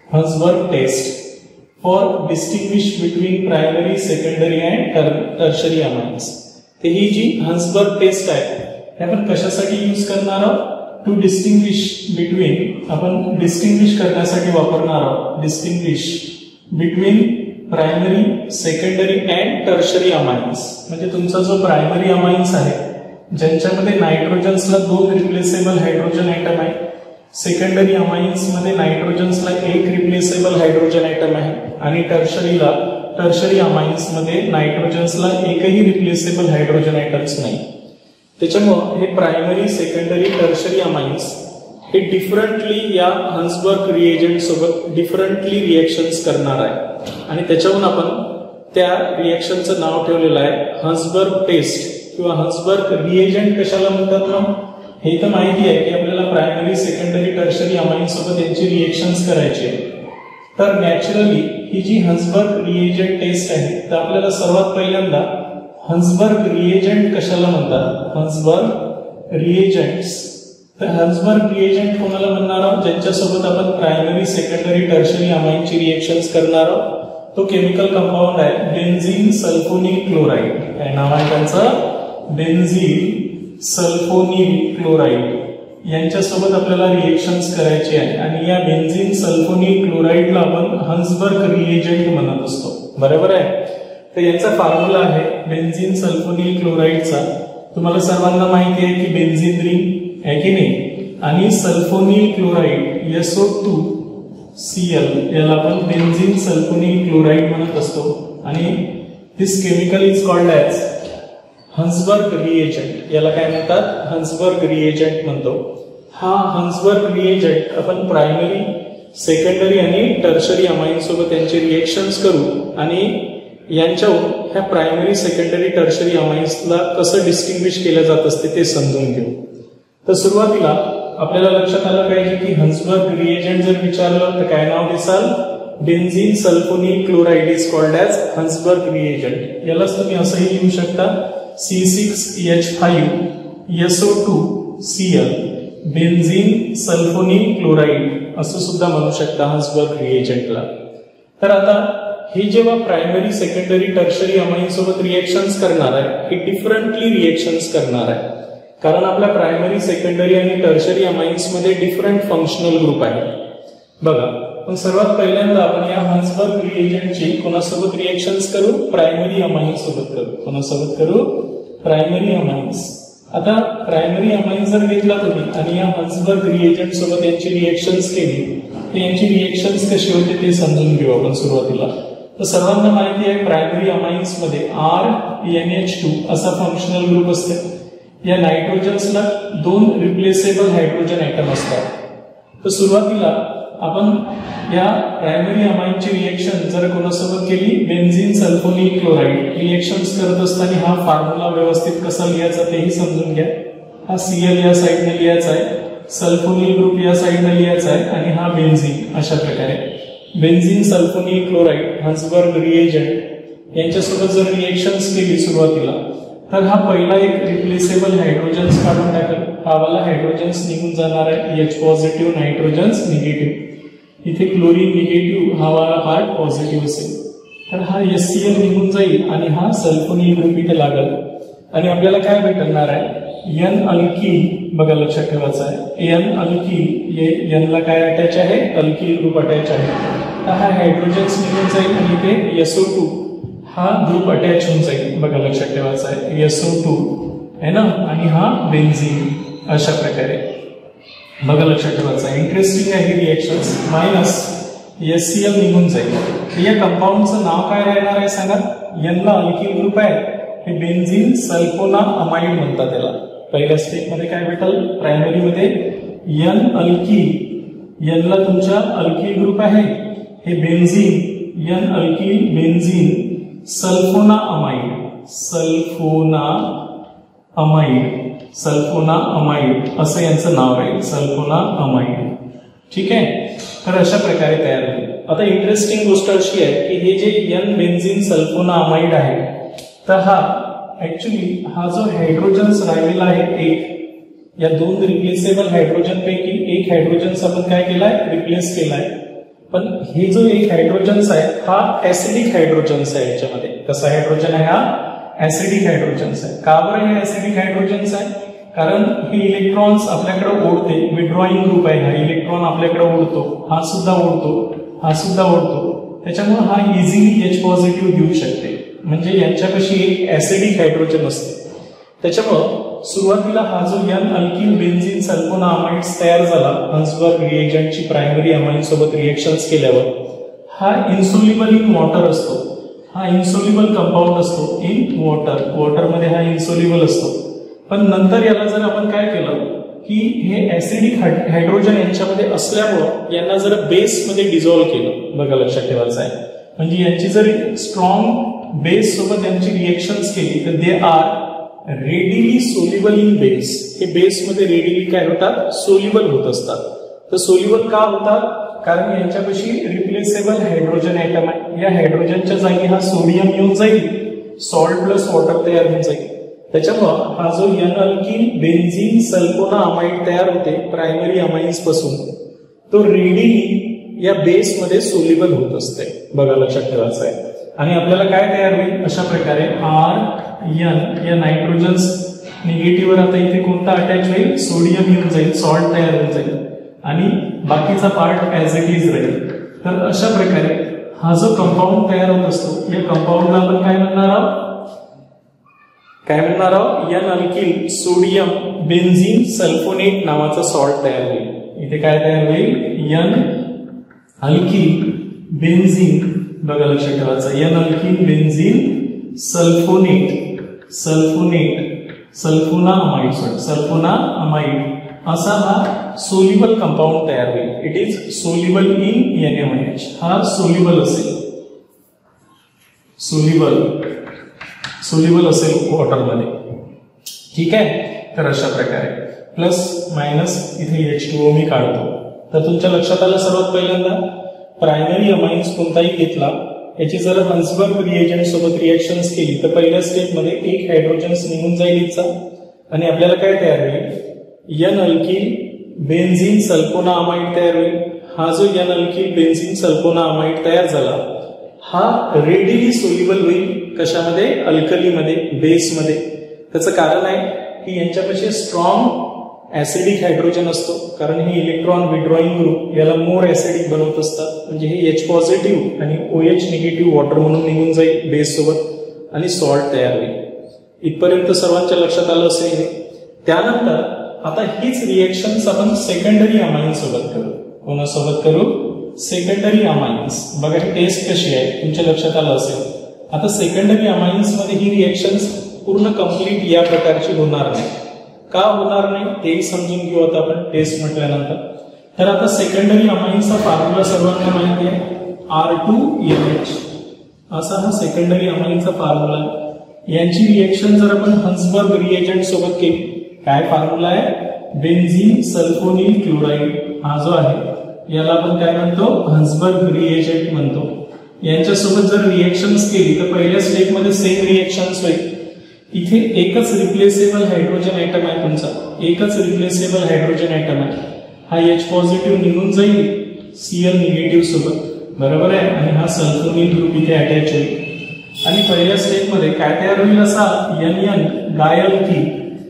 हन्सबर्ग test for distinguish between primary, secondary and tertiary amines. तर ही जी हन्सबर्ग टेस्ट आहे हे आपण कशासाठी यूज करणार आहोत? टू डिस्टिंग्विश बिटवीन, आपण डिस्टिंग्विश करण्यासाठी वापरणार आहोत. Distinguish between primary, secondary and tertiary amines. म्हणजे तुमचा जो प्रायमरी अमाइन्स आहे ज्यांच्यामध्ये नायट्रोजन्सला 2 रिप्लेसेबल हायड्रोजन ॲटम आहे, सेकंडरी अमाइन्स मध्ये नायट्रोजन्सला 1 रिप्लेसेबल हायड्रोजन ॲटम आहे, आणि टर्शरी अमाइन्स मध्ये नायट्रोजन्सला एकही रिप्लेसेबल हायड्रोजन ॲटम्स नाही. त्याच्यामुळे हे प्रायमरी, सेकंडरी, टर्शरी अमाइन्स हे डिफरंटली या हन्सबर्ग रिएजंट सोबत डिफरंटली रिएक्शन्स करणार आहे, आणि त्याच्यावरून आपण त्या रिएक्शनचं नाव ठेवलेलं आहे हन्सबर्ग टेस्ट किंवा हन्सबर्ग रिएजंट. कशाला म्हणतात ना? हे तर माहिती आहे की आपल्याला प्रायमरी, सेकंडरी, टर्शरी अमाइन्स सोबत यांची रिएक्शन्स करायची आहे. तर नॅचरली ही जी हन्सबर्ग रिएजंट टेस्ट आहे तर आपल्याला सर्वात पहिल्यांदा हन्सबर्ग रिएजंट कशाला म्हणतात? Hinsberg reagents. तर हन्सबर्ग रिएजंट कोणाला म्हणणार आहोत? ज्यांच्यासोबत आपण प्रायमरी, सेकंडरी, टर्शरी अमाइनची रिएक्शन्स करणार आहोत. तो केमिकल कंपाऊंड आहे बेन्झीन सल्फोनिल क्लोराइड. काय नाव आहे त्यांचं? Benzene sulphonyl chloride. यांच्यासोबत आपल्याला रिएक्शन्स करायची आहे, आणि या बेन्झीन सल्फोनिल क्लोराइडला आपण हन्सबर्ग रिएजंट म्हणत असतो. बरोबर आहे? तर याचा फॉर्म्युला आहे बेन्झीन सल्फोनिल क्लोराइडचा. तुम्हाला सर्वांना माहिती आहे की बेन्झीन रिंग आहे की नाही, आणि सल्फोनिल क्लोराइड SO2Cl याला आपण बेन्झीन सल्फोनिल क्लोराइड म्हणत असतो, आणि this chemical is called as Hinsberg reagent. याला काय म्हणतात? हन्सबर्ग रिएजंट म्हणतो. हा हन्सबर्ग रिएजंट आपण प्रायमरी, सेकंडरी आणि टर्शरी अमाइन्स सोबत यांचे रिएक्शन्स करू, आणि यांच्यावर ह्या प्रायमरी, सेकंडरी, टर्शरी अमाइन्सला कसं डिस्टिंग्विश केलं जात असते ते समजून घेऊ. तर सुरुवातीला आपल्याला लक्षात आलं पाहिजे की हन्सबर्ग रिएजंट जर विचारलं तर काय नाव दिसाल? Benzene sulphonyl chloride is called as Hinsberg reagent. यालाच तुम्ही असंही लिहू शकता C6H5SO2Cl बेन्झीन सल्फोनिल क्लोराइड असं सुद्धा म्हणू शकता हन्सबर्ग रिएजंटला. तर आता हे जेव्हा प्रायमरी, सेकंडरी, टर्शरी अमाइन्स सोबत रिएक्शन्स करणार आहे हे डिफरंटली रिएक्शन्स करणार आहे, कारण आपल्या प्रायमरी, सेकंडरी आणि टर्शरी अमाइन्स मध्ये डिफरंट फंक्शनल ग्रुप आहे. बघा, पण सर्वात पहिल्यांदा आपण या हन्सबर्ग रिएजंटची कोणासोबत रिएक्शन्स करू? प्रायमरी अमाइन्स सोबत करू. कोणासोबत करू? Primary amines. आता प्रायमरी अमाइन्स जर घेतला तुम्ही आणि या हन्सबर्ग रिएजंट सोबत यांची रिएक्शन्स केली तर यांची रिएक्शन्स कशी होते ते समजून घेऊ आपण सुरुवातीला. तर सर्वांना माहिती आहे प्रायमरी अमाइन्स मध्ये RNH2 असा फंक्शनल ग्रुप असते. या नायट्रोजन्सला 2 रिप्लेसेबल हायड्रोजन ॲटम असतात. तर सुरुवातीला आपण या प्रायमरी अमाइनची रिएक्शन जर कोणासोबत केली? Benzene sulphonyl chloride. रिएक्शन्स करत असताना हा फॉर्म्युला व्यवस्थित कसा लिहायचा तेही समजून घ्या. हा Cl या साईडने लिहायचा आहे, सल्फोनिल ग्रुप या साईडने लिहायचा आहे, आणि हा बेन्झीन. अशा प्रकारे benzene sulphonyl chloride Hinsberg reagent यांच्यासोबत जर रिएक्शन्स केली सुरुवातीला तर हा पहिला एक रिप्लेसेबल हायड्रोजन्स काढून टाकेल. हा वाला हायड्रोजन्स निघून जाणार आहे, H पॉझिटिव्ह, नायट्रोजन्स निगेटिव्ह. इथे क्लोरीन निगेटिव्ह, हा वाला पार्ट पॉझिटिव्ह असेल. तर हा HCl निघून जाईल आणि हा सल्फोनिल ग्रुप इथे लागेल, आणि आपल्याला काय भेटणार आहे? N alkyl. बघा, लक्षात ठेवायचं आहे N अल्कील. N ला काय अटॅच आहे? अल्कील ग्रुप अटॅच आहे. तर हा हायड्रोजन्स निघून जाईल आणि इथे SO2 हा ग्रुप अटॅच होऊन जाईल. बघा, लक्षात ठेवायचं आहे SO2 आहे ना, आणि हा बेन्झीन. अशा प्रकारे बघा, लक्षात ठेवायचं आहे. इंटरेस्टिंग आहे ही रिएक्शन्स. मायनस HCl निघून जाईल. या कंपाऊंडचं नाव काय राहणार आहे सांगा? N ला अल्कील ग्रुप आहे, हे बेन्झीन सल्फोना अमाइड म्हणतात त्याला. पहिल्या स्टेप मध्ये काय भेटल? प्रायमरी मध्ये N अल्कील. N ला तुमचा अल्कील ग्रुप आहे, हे benzene N alkyl benzene sulphonamide. Sulphonamide असं यांचं नाव आहे, सल्फोना अमाइड. ठीक आहे. तर अशा प्रकारे तयार होईल. आता इंटरेस्टिंग गोष्ट अशी आहे की हे जे N बेन्झीन सल्फोना अमाइड आहे तर हा ऍक्च्युली हा जो हायड्रोजन्स राहिलेला आहे एक, या 2 रिप्लेसेबल हायड्रोजन पैकी एक हायड्रोजन्स आपण काय केलाय? रिप्लेस केलाय. पण हे जो एक हायड्रोजन्स आहे हा ऍसिडिक हायड्रोजन्स आहे. याच्यामध्ये कसा हायड्रोजन आहे हा ऍसिडिक हायड्रोजन्स आहे. का बरं हे ऍसिडिक हायड्रोजन्स आहे? कारण हे इलेक्ट्रॉन्स आपल्याकडे ओढते, विड्रॉइंग ग्रुप आहे हा, इलेक्ट्रॉन आपल्याकडे ओढतो, हा सुद्धा ओढतो, हा सुद्धा ओढतो, त्याच्यामुळे हा इझिली H पॉझिटिव्ह घेऊ शकते. म्हणजे यांच्यापाशी एक ऍसिडिक हायड्रोजन असते. त्याच्यामुळं सुरुवातीला हा जो N अल्किल बेन्झीन सल्फोनामाइड्स तयार झाला हन्सबर्ग रिएजंटची प्रायमरी अमाइन सोबत रिएक्शन्स केल्यावर, हा इन्सोल्युबल इन वॉटर असतो. हा इन्सोल्युबल कंपाऊंड असतो इन वॉटर. वॉटरमध्ये हा इन्सोल्युबल असतो. पण नंतर याला जर आपण काय केलं की हे ऍसिडिक हायड्रोजन यांच्यामध्ये असल्यामुळं यांना जर बेसमध्ये डिझॉल्व्ह केलं. बघा लक्षात ठेवायचं आहे. म्हणजे यांची जर स्ट्रॉंग बेस सोबत यांची रिएक्शन्स केली तर they are readily soluble in base. हे बेसमध्ये रेडिली काय होतात? सोल्युबल होत असतात. तर सोल्युबल का होतात? कारण यांच्यापाशी रिप्लेसेबल हायड्रोजन आयटम आहे. या हायड्रोजनच्या जागी हा सोडियम येऊन जाईल, सॉल्ट प्लस वॉटर तयार होऊन जाईल. त्याच्यामुळं हा जो N अल्किल बेन्झीन सल्फोनामाइड तयार होते प्रायमरी अमाइन्स पासून, तो रेडिली या बेसमध्ये सोल्युबल होत असते. बघा लक्षात ठेवायचं आहे. आणि आपल्याला काय तयार होईल? अशा प्रकारे R या नायट्रोजन्स निगेटिव्हवर आता इथे कोणता अटॅच होईल? सोडियम येऊन जाईल, सॉल्ट तयार होऊन जाईल आणि बाकीचा पार्ट ऍज इट इज राहील. तर अशा प्रकारे हा जो कंपाऊंड तयार होत असतो या कंपाऊंडला आपण काय म्हणणार आहोत? N alkyl sodium benzene sulphonate नावाचा सॉल्ट तयार होईल. इथे काय तयार होईल? N alkyl benzene. बघा लक्षात ठेवायचं, N अल्किल बेन्झीन सल्फोनामाइड असा हा सोल्युबल कंपाऊंड तयार होईल. It is soluble in NaOH. हा सोल्युबल असेल, सोल्युबल असेल वॉटरमध्ये. ठीक आहे. तर अशा प्रकारे प्लस मायनस इथे H2O मी काढतो. तर तुमच्या लक्षात आलं सर्वात पहिल्यांदा प्रायमरी अमाइन्स कोणताही घेतला याची जर हन्सबर्ग रिएजंट सोबत रिएक्शन्स केली तर पहिल्या स्टेपमध्ये एक हायड्रोजन्स निघून जाईल इथचा आणि आपल्याला काय तयार होईल? N अल्किल बेन्झीन सल्फोनामाइड तयार होईल. हा जो N अल्किल बेन्झीन सल्फोनामाइड तयार झाला हा रेडिली सोल्युबल होईल. कशामध्ये? अल्कलीमध्ये, बेसमध्ये. त्याचं कारण आहे की यांच्यापाशी स्ट्रॉंग ऍसिडिक हायड्रोजन असतो. कारण हे इलेक्ट्रॉन विड्रॉइंग ग्रुप याला मोर ऍसिडिक बनवत असतात. म्हणजे हे H पॉझिटिव्ह आणि OH निगेटिव्ह वॉटर म्हणून निघून जाईल बेस सोबत आणि सॉल्ट तयार होईल. इथपर्यंत सर्वांच्या लक्षात आलं असेल. त्यानंतर आता हीच रिएक्शन्स आपण सेकंडरी अमाइन सोबत करू. कोणासोबत करू? Secondary amines. बघा ही टेस्ट कशी आहे तुमच्या लक्षात आलं असेल. आता सेकंडरी अमाइन्स मध्ये ही रिएक्शन्स पूर्ण कंप्लीट या प्रकारची होणार नाही. का होणार नाही तेही समजून घेऊ आता आपण टेस्ट म्हटल्यानंतर. तर आता सेकंडरी अमाइन्सचा फॉर्म्युला सर्वांना माहिती आहे, R2NH असा हा सेकंडरी अमाइनचा फॉर्म्युला आहे. यांची रिएक्शन जर आपण हन्सबर्ग रिएजंट सोबत केली, काय फॉर्म्युला आहे? बेन्झीन सल्फोनिल क्लोराईड हा जो आहे याला आपण काय म्हणतो? हन्सबर्ग रिएजंट म्हणतो. यांच्यासोबत जर रिएक्शन्स केली तर पहिल्या स्टेपमध्ये सेम रिएक्शन्स होईल. इथे एकच रिप्लेसेबल हायड्रोजन आयटम आहे तुमचा, एकच रिप्लेसेबल हायड्रोजन आयटम आहे. हा H पॉझिटिव्ह निघून जाईल Cl निगेटिव्ह सोबत, बरोबर आहे. आणि हा सल्फोनिल ग्रुप इथे अटॅच होईल. आणि पहिल्या स्टेपमध्ये काय तयार होईल? असा NN डायअल्किल,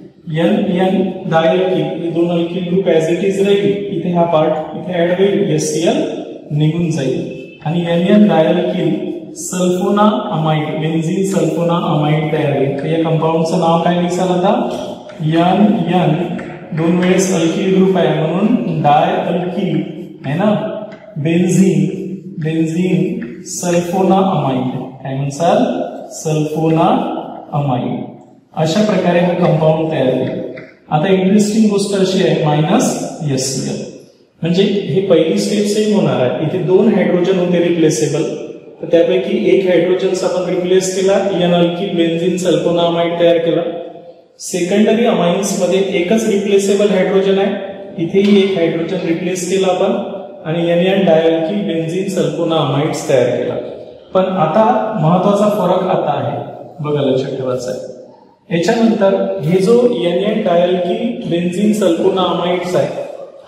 NN डायअल्किल हे दोन alkyl group as it is राहील. इथे हा पार्ट इथे ऍड होईल, HCl निघून जाईल आणि NN dialkyl sulphonamide benzene sulphonamide तयार होईल. या कंपाऊंडचं नाव काय लिहिसाल आता? NN दोन वेळेस अल्किल ग्रुप आहे म्हणून डाय अल्किल आहे ना, बेन्झीन सल्फोना अमाइड. काय म्हणसाल? Sulphonamide. अशा प्रकारे हा कंपाऊंड तयार होईल. आता इंटरेस्टिंग गोष्ट अशी आहे -HCl म्हणजे हे पहिली स्टेप सेम होणार आहे. इथे दोन हायड्रोजन होते रिप्लेसेबल, तर त्यापैकी एक हायड्रोजन आपण रिप्लेस केला, N अल्किल बेन्झीन सल्फोनामाइड तयार केला. सेकंडरी अमाइन्स मध्ये एकच रिप्लेसेबल हायड्रोजन आहे, इथेही एक हायड्रोजन रिप्लेस केला आपण आणि NN डायअल्किल बेन्झीन सल्फोनामाइड्स तयार केला. पण आता महत्वाचा फरक आता आहे, बघा लक्षात ठेवायचा आहे. याच्यानंतर हे जो NN डायअल्किल बेन्झीन सल्फोनामाइड्स आहे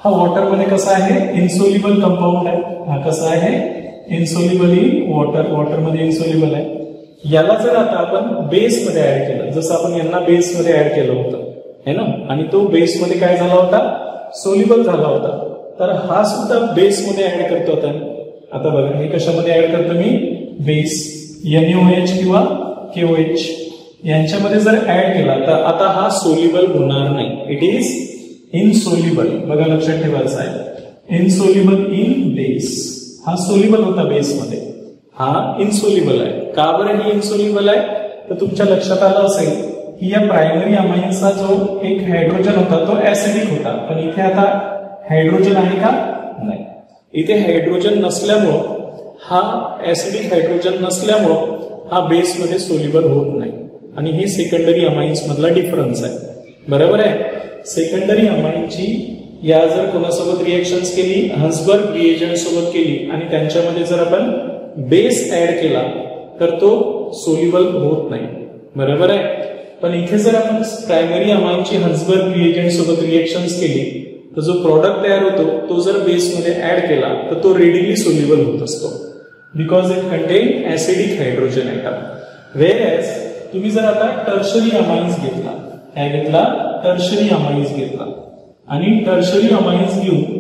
हा वॉटर मध्ये कसा आहे, इन्सोल्युबल कंपाऊंड आहे. हा कसा आहे, इन्सोल्युबल इन वॉटर, वॉटर मध्ये इन्सोल्युबल आहे. याला जर आता आपण बेस मध्ये ऍड केलं, जसं आपण यांना बेस मध्ये ऍड केलं होतं है ना, आणि तो बेस मध्ये काय झाला होता, सोल्युबल झाला होता. तर हा सुद्धा बेस मध्ये ऍड करतो आता बघा, हे कशामध्ये ऍड करतो मी, बेस NaOH किंवा KOH यांच्यामध्ये जर ऍड केला तर आता हा सोल्युबल होणार नाही. It is insoluble. बघा लक्षात ठेवायचं आहे, इनसोल्युबल इन बेस. हा सोल्युबल होता बेस मध्ये, हा इनसोल्युबल आहे. का बरं ही इनसोल्युबल आहे, तर तुमच्या लक्षात आलं असेल की या प्रायमरी अमाइन्सचा जो एक हायड्रोजन होता तो ऍसिडिक होता, पण इथे आता हायड्रोजन आहे का, नाही. इथे हायड्रोजन नसल्यामुळं, हा ऍसिडिक हायड्रोजन नसल्यामुळं हा बेस मध्ये सोल्युबल होत नाही. आणि हे सेकंडरी अमाइन्स मधला डिफरन्स आहे. बरोबर आहे. सेकंडरी अमाइनची या जर कोणासोबत रिएक्शन्स केली, हन्सबर्ग रिएजंट सोबत केली आणि त्यांच्यामध्ये जर आपण बेस ऍड केला तर तो सोल्युबल होत नाही. बरोबर आहे. पण इथे जर आपण प्रायमरी अमाइनची हन्सबर्ग रिएजंट सोबत रिएक्शन्स केली तर जो प्रॉडक्ट तयार होतो तो जर बेस मध्ये ऍड केला तर तो रेडिली सोल्युबल होत असतो, because it contain acidic hydrogen atom. Whereas तुम्ही जर आता टर्शरी अमाइन्स घेतला, काय घेतला, टर्शरी अमाइन्स घेतला आणि टर्शरी अमाइन्स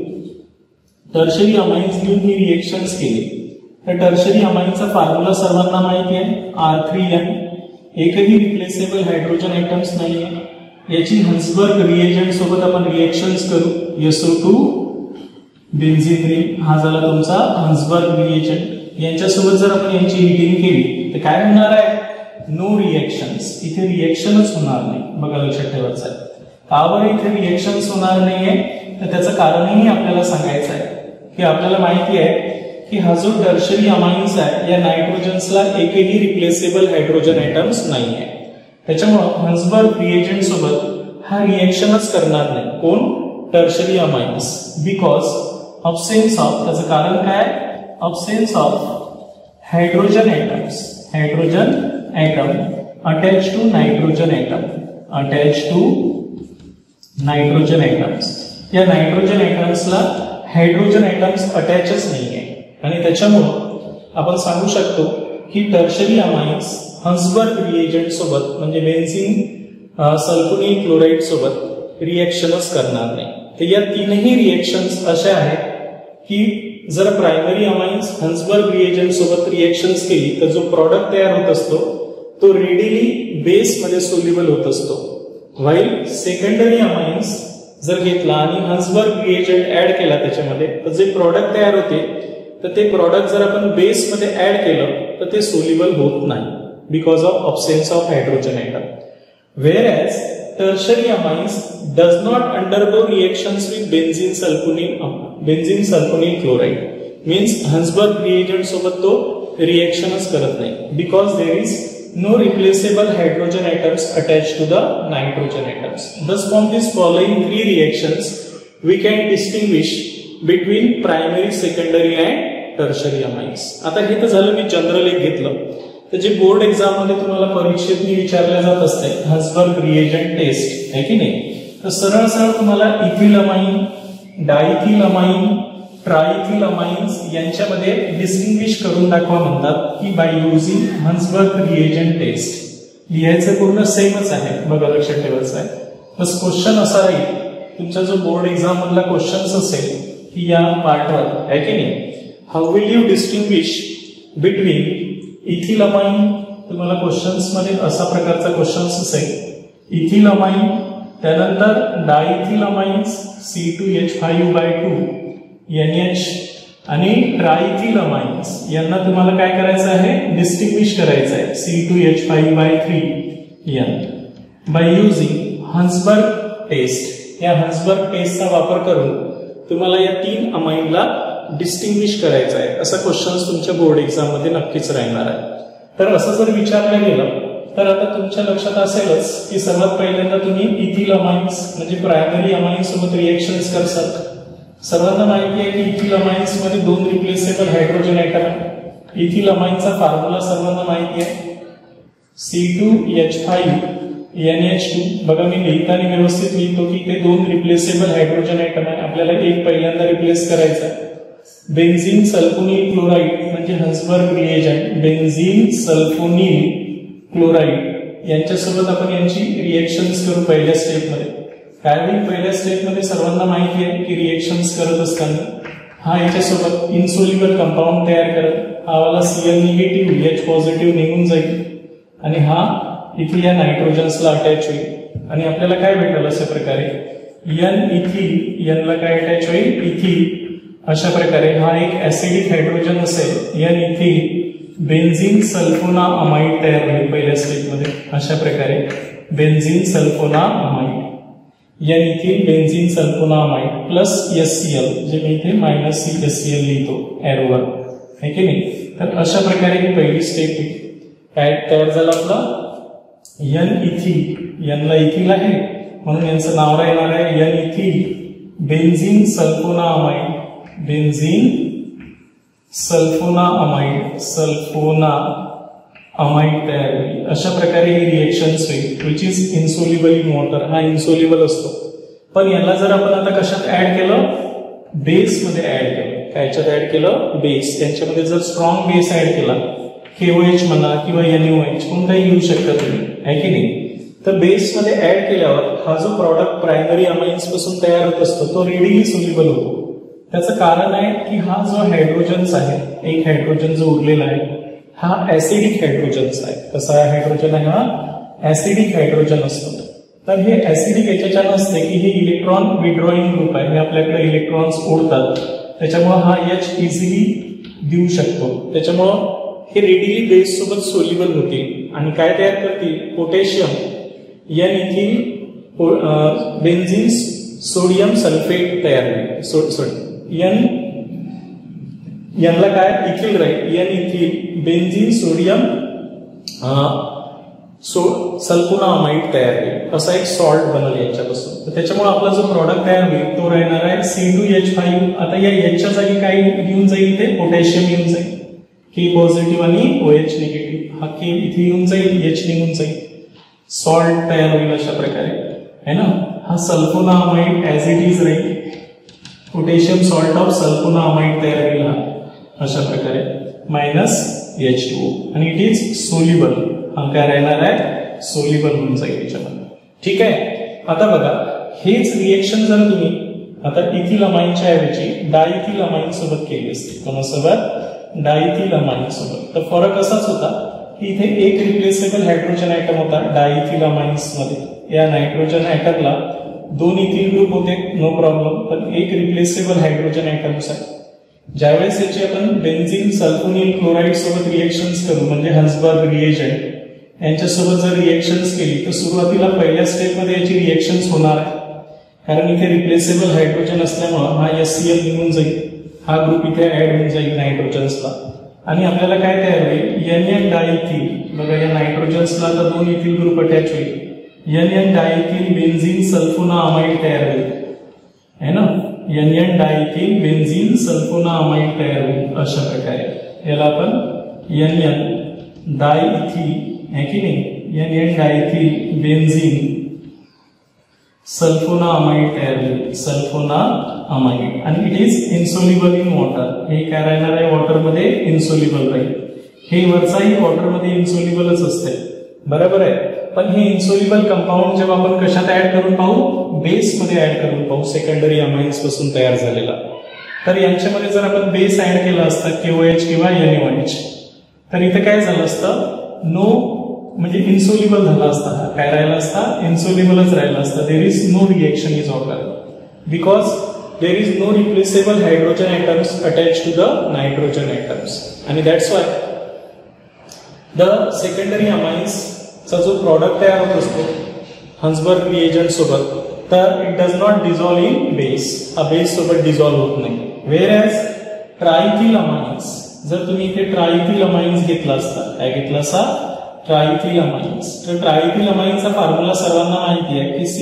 घेऊन ही रिएक्शन्स केली तर टर्शरी अमाइनचा फॉर्म्युला सर्वांना माहिती आहे, R3N. एकही रिप्लेसेबल हायड्रोजन आयटम्स नाहीये. याची हन्सबर्ग रिएजंट सोबत आपण रिएक्शन्स करू, SO2 बेन्झीन रिंग, हा झाला तुमचा हन्सबर्ग रिएजंट. यांच्यासोबत जर आपण यांची हिटिंग केली तर काय होणार आहे, नो रिएक्शन्स. इथे रिएक्शनच होणार नाही. बघा लक्षात ठेवायचं आहे. का बरं इथे रिएक्शन्स होणार नाहीये, तर त्याचं कारणही आपल्याला सांगायचं आहे की आपल्याला माहिती आहे की हा जो टर्शरी अमाइन्स आहे या नायट्रोजन्सला एकही रिप्लेसेबल हायड्रोजन आयटम्स नाहीये. त्याच्यामुळे हन्सबर्ग रिएजंट सोबत हा रिएक्शनच करणार नाही. कोण, tertiary amines, because absence of, त्याचं कारण काय, absence of hydrogen atoms, hydrogen atom attached to nitrogen atom, attached to nitrogen atoms. या नायट्रोजन ऍटम्सला हायड्रोजन ऍटम्स अटॅचच नाहीये आणि त्याच्यामुळं आपण सांगू शकतो की टर्शरी अमाइन्स हन्सबर्ग रिएजंट सोबत म्हणजे बेन्झीन सल्फोनिल क्लोराइड सोबत रिएक्शनच करणार नाही. तर या तीनही रिएक्शन्स अशा आहेत की जर प्रायमरी अमाइन्स हन्सबर्ग रिएजंट सोबत रिएक्शन्स केली तर जो प्रॉडक्ट तयार होत असतो तो रेडिली बेस मध्ये सोल्युबल होत असतो. व्हाईल सेकंडरी अमाइन्स जर घेतला आणि हन्सबर्ग रिएजंट ऍड केला त्याच्यामध्ये तर जे प्रॉडक्ट तयार होते तर ते प्रॉडक्ट जर आपण बेस मध्ये ऍड केलं तर ते सोल्युबल होत नाही, because of absence of hydrogen atom. Whereas tertiary amines does not undergo reactions with benzene sulphonyl chloride. Means Hinsberg reagent सोबत तो रिएक्शनच करत नाही, because there is no replaceable hydrogen atoms attached to the nitrogen atoms. Thus from these following three reactions we can distinguish between primary, secondary and tertiary amines. आता हे तर झालं मी general एक घेतलं. तर जे बोर्ड एक्झाम मध्ये तुम्हाला परीक्षेत विचारल्या जात असते हन्सबर्ग रिएजंट टेस्ट आहे की नाही, तर सरळ सरळ तुम्हाला ethyl amine, diethyl amine, triethyl amines यांच्यामध्ये डिस्टिंग्विश करून दाखवा म्हणतात की by using Hinsberg reagent test. लिहायचं पूर्ण सेमच आहे. बघा लक्षात ठेवायचं आहे. बस क्वेश्चन असा राहील, तुमचा जो बोर्ड एक्झाम मधला क्वेश्चन असेल की या पार्टवर आहे की नाही, how will you distinguish between ethyl amine. तुम्हाला क्वेश्चन्स मध्ये असा प्रकारचा क्वेश्चन असेल, इथिल अमाइन, त्यानंतर डायथिल अमाइन्स C2H5/2 NH आणि ट्रायथिल अमाइन्स यांना तुम्हाला काय करायचं आहे, डिस्टिंग्विश करायचं आहे C2H5/3 N by using Hinsberg test. या हन्सबर्ग टेस्टचा वापर करून तुम्हाला या तीन अमाइनला डिस्टिंग्विश करायचं आहे. असा क्वेश्चन तुमच्या बोर्ड एक्झाम मध्ये नक्कीच राहणार आहे. तर असं जर विचारलं गेलं तर आता तुमच्या लक्षात असेलच की सर्वात पहिल्यांदा तुम्ही इथिल अमाइन्स म्हणजे प्रायमरी अमाइन्स सोबत रिएक्शन्स करतात. सर्वांना माहिती आहे की इथिल अमाइन्स मध्ये दोन रिप्लेसेबल हायड्रोजन आयटम आहे. इथिल अमाइनचा फॉर्म्युला सर्वांना माहिती आहे, C2H5 NH2 बघा मी लिहिताना व्यवस्थित लिहितो की ते दोन रिप्लेसेबल हायड्रोजन आयटम आहे, आपल्याला एक पहिल्यांदा रिप्लेस करायचा आहे. बेन्झीन सल्फोनिल क्लोराईड म्हणजे Hinsberg reagent, benzene sulphonyl chloride यांच्यासोबत आपण यांची रिएक्शन्स करू पहिल्या स्टेपमध्ये. काय होईल पहिल्या स्टेपमध्ये सर्वांना माहिती आहे की रिएक्शन्स करत असताना हा याच्यासोबत इन्सोल्युबल कंपाऊंड तयार करत, हा वाला Cl निगेटिव्ह H पॉझिटिव्ह निघून जाईल आणि हा इथे या नायट्रोजन्सला अटॅच होईल आणि आपल्याला काय भेटेल अशा प्रकारे N इथिल, N ला काय अटॅच होईल इथिल. अशा प्रकारे हा एक ऍसिडिक हायड्रोजन असेल N ethyl benzene sulphonamide तयार होईल पहिल्या स्टेपमध्ये. अशा प्रकारे benzene sulphonamide N ethyl benzene sulphonamide plus HCl, जे मी इथे मायनस HCl लिहितो एरोवर, है की नाही. तर अशा प्रकारे ही पहिली स्टेप काय तयार झालं आपलं N इथिल, N ला इथिल आहे म्हणून यांचं नाव राहणार आहे N ethyl benzene sulphonamide, benzene sulphonamide, sulphonamide तयार होईल. अशा प्रकारे ही रिएक्शन्स होईल which is insoluble in water. हा इन्सोल्युबल असतो, पण याला जर आपण आता कशात ऍड केलं बेस मध्ये ऍड केलं. कायच्यात ऍड केलं बेस. यांच्यामध्ये जर स्ट्रॉंग बेस ऍड केला KOH म्हणा किंवा NaOH कोणताही घेऊ शकता तुम्ही, आहे की नाही. तर बेस मध्ये ऍड केल्यावर हा जो प्रॉडक्ट प्रायमरी अमाइन्स पासून तयार होत असतो तो रेडिली सोल्युबल होतो. त्याचं कारण आहे की हा जो हायड्रोजन्स आहे, एक हायड्रोजन जो उरलेला आहे हा ऍसिडिक हायड्रोजन्स आहे. कसा हायड्रोजन आहे हा ऍसिडिक हायड्रोजन असतो. तर हे ऍसिडिक याच्याच्या नसते की हे इलेक्ट्रॉन विड्रॉइंग ग्रुप आहे, हे आपल्याकडे इलेक्ट्रॉन्स ओढतात, त्याच्यामुळे हा H इझिली देऊ शकतो. त्याच्यामुळं हे रेडिली बेस सोबत सोल्युबल होतील आणि काय तयार करतील potassium N ethyl benzene sodium sulphate तयार होईल. N ला काय इथिल राहील N ethyl benzene sodium sulphonamide तयार होईल. असा एक सॉल्ट बनल याच्यापासून. तर त्याच्यामुळे आपला जो प्रॉडक्ट तयार होईल तो राहणार आहे C2H5. आता या Hच्या जागी काय येऊन जाईल ते पोटॅशियम येऊन जाईल, K पॉझिटिव्ह आणि OH निगेटिव्ह. हा K इथे येऊन जाईल, H निघून जाईल, सॉल्ट तयार होईल अशा प्रकारे, है ना. हा sulphonamide as it is राहील, potassium salt of sulphonamide तयार होईल हा अशा प्रकारे मायनस H2O आणि इट इज सोल्युबल. हा काय राहणार आहे सोल्युबल होऊन जाईल याच्यामध्ये. ठीक आहे. आता बघा हेच रिएक्शन जर तुम्ही आता इथिल अमाइनच्या ऐवजी डायइथिल अमाइन सोबत केली असते, कोणासोबत डायइथिल अमाइन सोबत, तर फरक असाच होता की इथे एक रिप्लेसेबल हायड्रोजन आयटम होता डायइथिल अमाइन्स मध्ये. या नायट्रोजन आयटमला दोन इथिल ग्रुप होते नो प्रॉब्लेम, पण एक रिप्लेसेबल हायड्रोजन आयटम्स आहे. ज्यावेळेस याची आपण बेन्झीन सल्फोनिल क्लोराईड सोबत रिएक्शन्स करू म्हणजे हन्सबर्ग रिएजंट यांच्यासोबत जर रिएक्शन्स केली तर सुरुवातीला पहिल्या स्टेप मध्ये याची रिएक्शन्स होणार आहे, कारण इथे रिप्लेसेबल हायड्रोजन असल्यामुळे हा HCl निघून जाईल, हा ग्रुप इथे ऍड होऊन जाईल नायट्रोजन्सला आणि आपल्याला काय तयार होईल NN डायइथिल. बघा या नायट्रोजन्सला आता दोन इथिल ग्रुप अटॅच होईल, NN diethyl benzene sulphonamide तयार होईल, है ना. NN diethyl benzene sulphonamide तयार होईल अशा प्रकारे. याला आपण NN डायइथिल है की नाही, NN diethyl benzene sulphonamide तयार होईल, सल्फोना अमाइड, आणि it is insoluble in water. हे काय राहणार आहे वॉटरमध्ये इन्सोल्युबल राहील. हे वरचाही वॉटरमध्ये इन्सोल्युबलच असते, बरोबर आहे. पण हे इन्सोल्युबल कंपाऊंड जेव्हा आपण कशात ऍड करून पाहू बेस मध्ये ऍड करून पाहू सेकंडरी अमाइन्स पासून तयार झालेला. तर यांच्यामध्ये जर आपण बेस ऍड केला असता KOH किंवा NaOH तर इथे काय झालं असतं नो म्हणजे इन्सोल्युबल झाला असता. काय राहिला असता इन्सोल्युबलच राहिला असता. There is no reaction is occur because there is no replaceable hydrogen atoms attach to the nitrogen atoms आणि that's why the secondary amines चा जो प्रॉडक्ट तयार होत असतो हन्सबर्ग रिएजंट सोबत तर it does not dissolve in base. हा base सोबत डिझॉल्व होत नाही. वेअर एज ट्रायथिल अमाइन्स जर तुम्ही इथे ट्रायथिल अमाइन्स घेतला असता, काय घेतला असा ट्रायथिल अमाइन्स, तर ट्रायथिल अमाइन्सचा फॉर्म्युला सर्वांना माहिती आहे की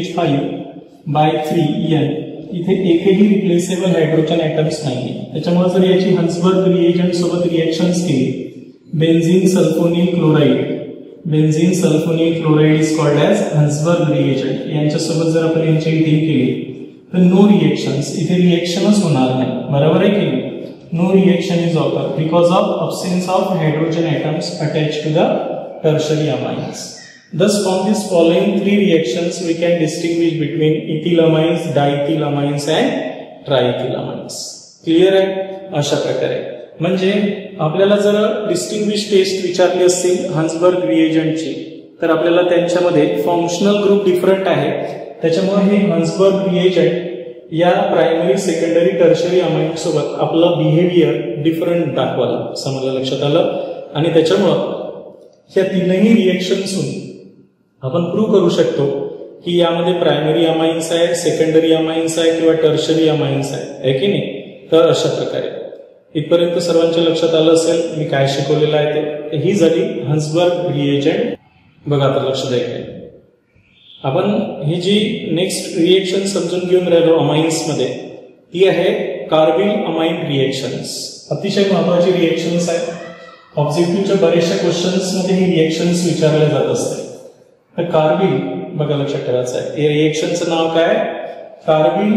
C2H5/3N. इथे एकही रिप्लेसेबल हायड्रोजन आयटम्स नाही, त्याच्यामुळे जर याची हन्सबर्ग रिएजंट सोबत रिएक्शन्स केली benzene sulphonyl chloride benzene sulphonyl chloride is called as Hinsberg reagent. यांच्यासोबत जर आपण यांची इथिंग केली तर नो रिएक्शन्स, इथे रिएक्शनच होणार नाही. बरोबर आहे की नाही? No reaction is occur because of absence of hydrogen atoms attached to the tertiary amines. Thus from these following three reactions we can distinguish between ethylamines, diethylamines and triethylamines. Clear आहे? अशा प्रकारे म्हणजे आपल्याला जर डिस्टिंग्विश टेस्ट विचारली असतील हन्सबर्ग रिएजंटची तर आपल्याला त्यांच्यामध्ये फंक्शनल ग्रुप डिफरंट आहे. त्याच्यामुळे हे हन्सबर्ग रिएजंट या प्रायमरी सेकंडरी टर्शरी अमाइन सोबत आपलं बिहेवियर डिफरंट दाखवायला समजलं, लक्षात आलं. आणि त्याच्यामुळं या तीनही रिएक्शन्सहून आपण प्रूव्ह करू शकतो की यामध्ये प्रायमरी अमाइन्स आहे, सेकंडरी अमाइन्स आहे किंवा टर्शरी अमाइन्स आहे की नाही. तर अशा प्रकारे इथपर्यंत सर्वांच्या लक्षात आलं असेल मी काय शिकवलेलं आहे ते. ही झाली हन्सबर्ग रिएजंट. बघा आता लक्ष द्यायचं, आपण ही जी नेक्स्ट रिएक्शन समजून घेऊन राहिलो अमाइन्स मध्ये ती आहे कार्बिल अमाइन रिएक्शन्स. अतिशय महत्वाची रिएक्शन्स आहे. ऑब्जेक्टिव्हच्या बऱ्याचशा क्वेश्चन्स मध्ये ही रिएक्शन्स विचारल्या जात असते. तर कार्बिल बघा लक्षात ठेवायचं आहे. या रिएक्शनचं नाव काय? Carbyl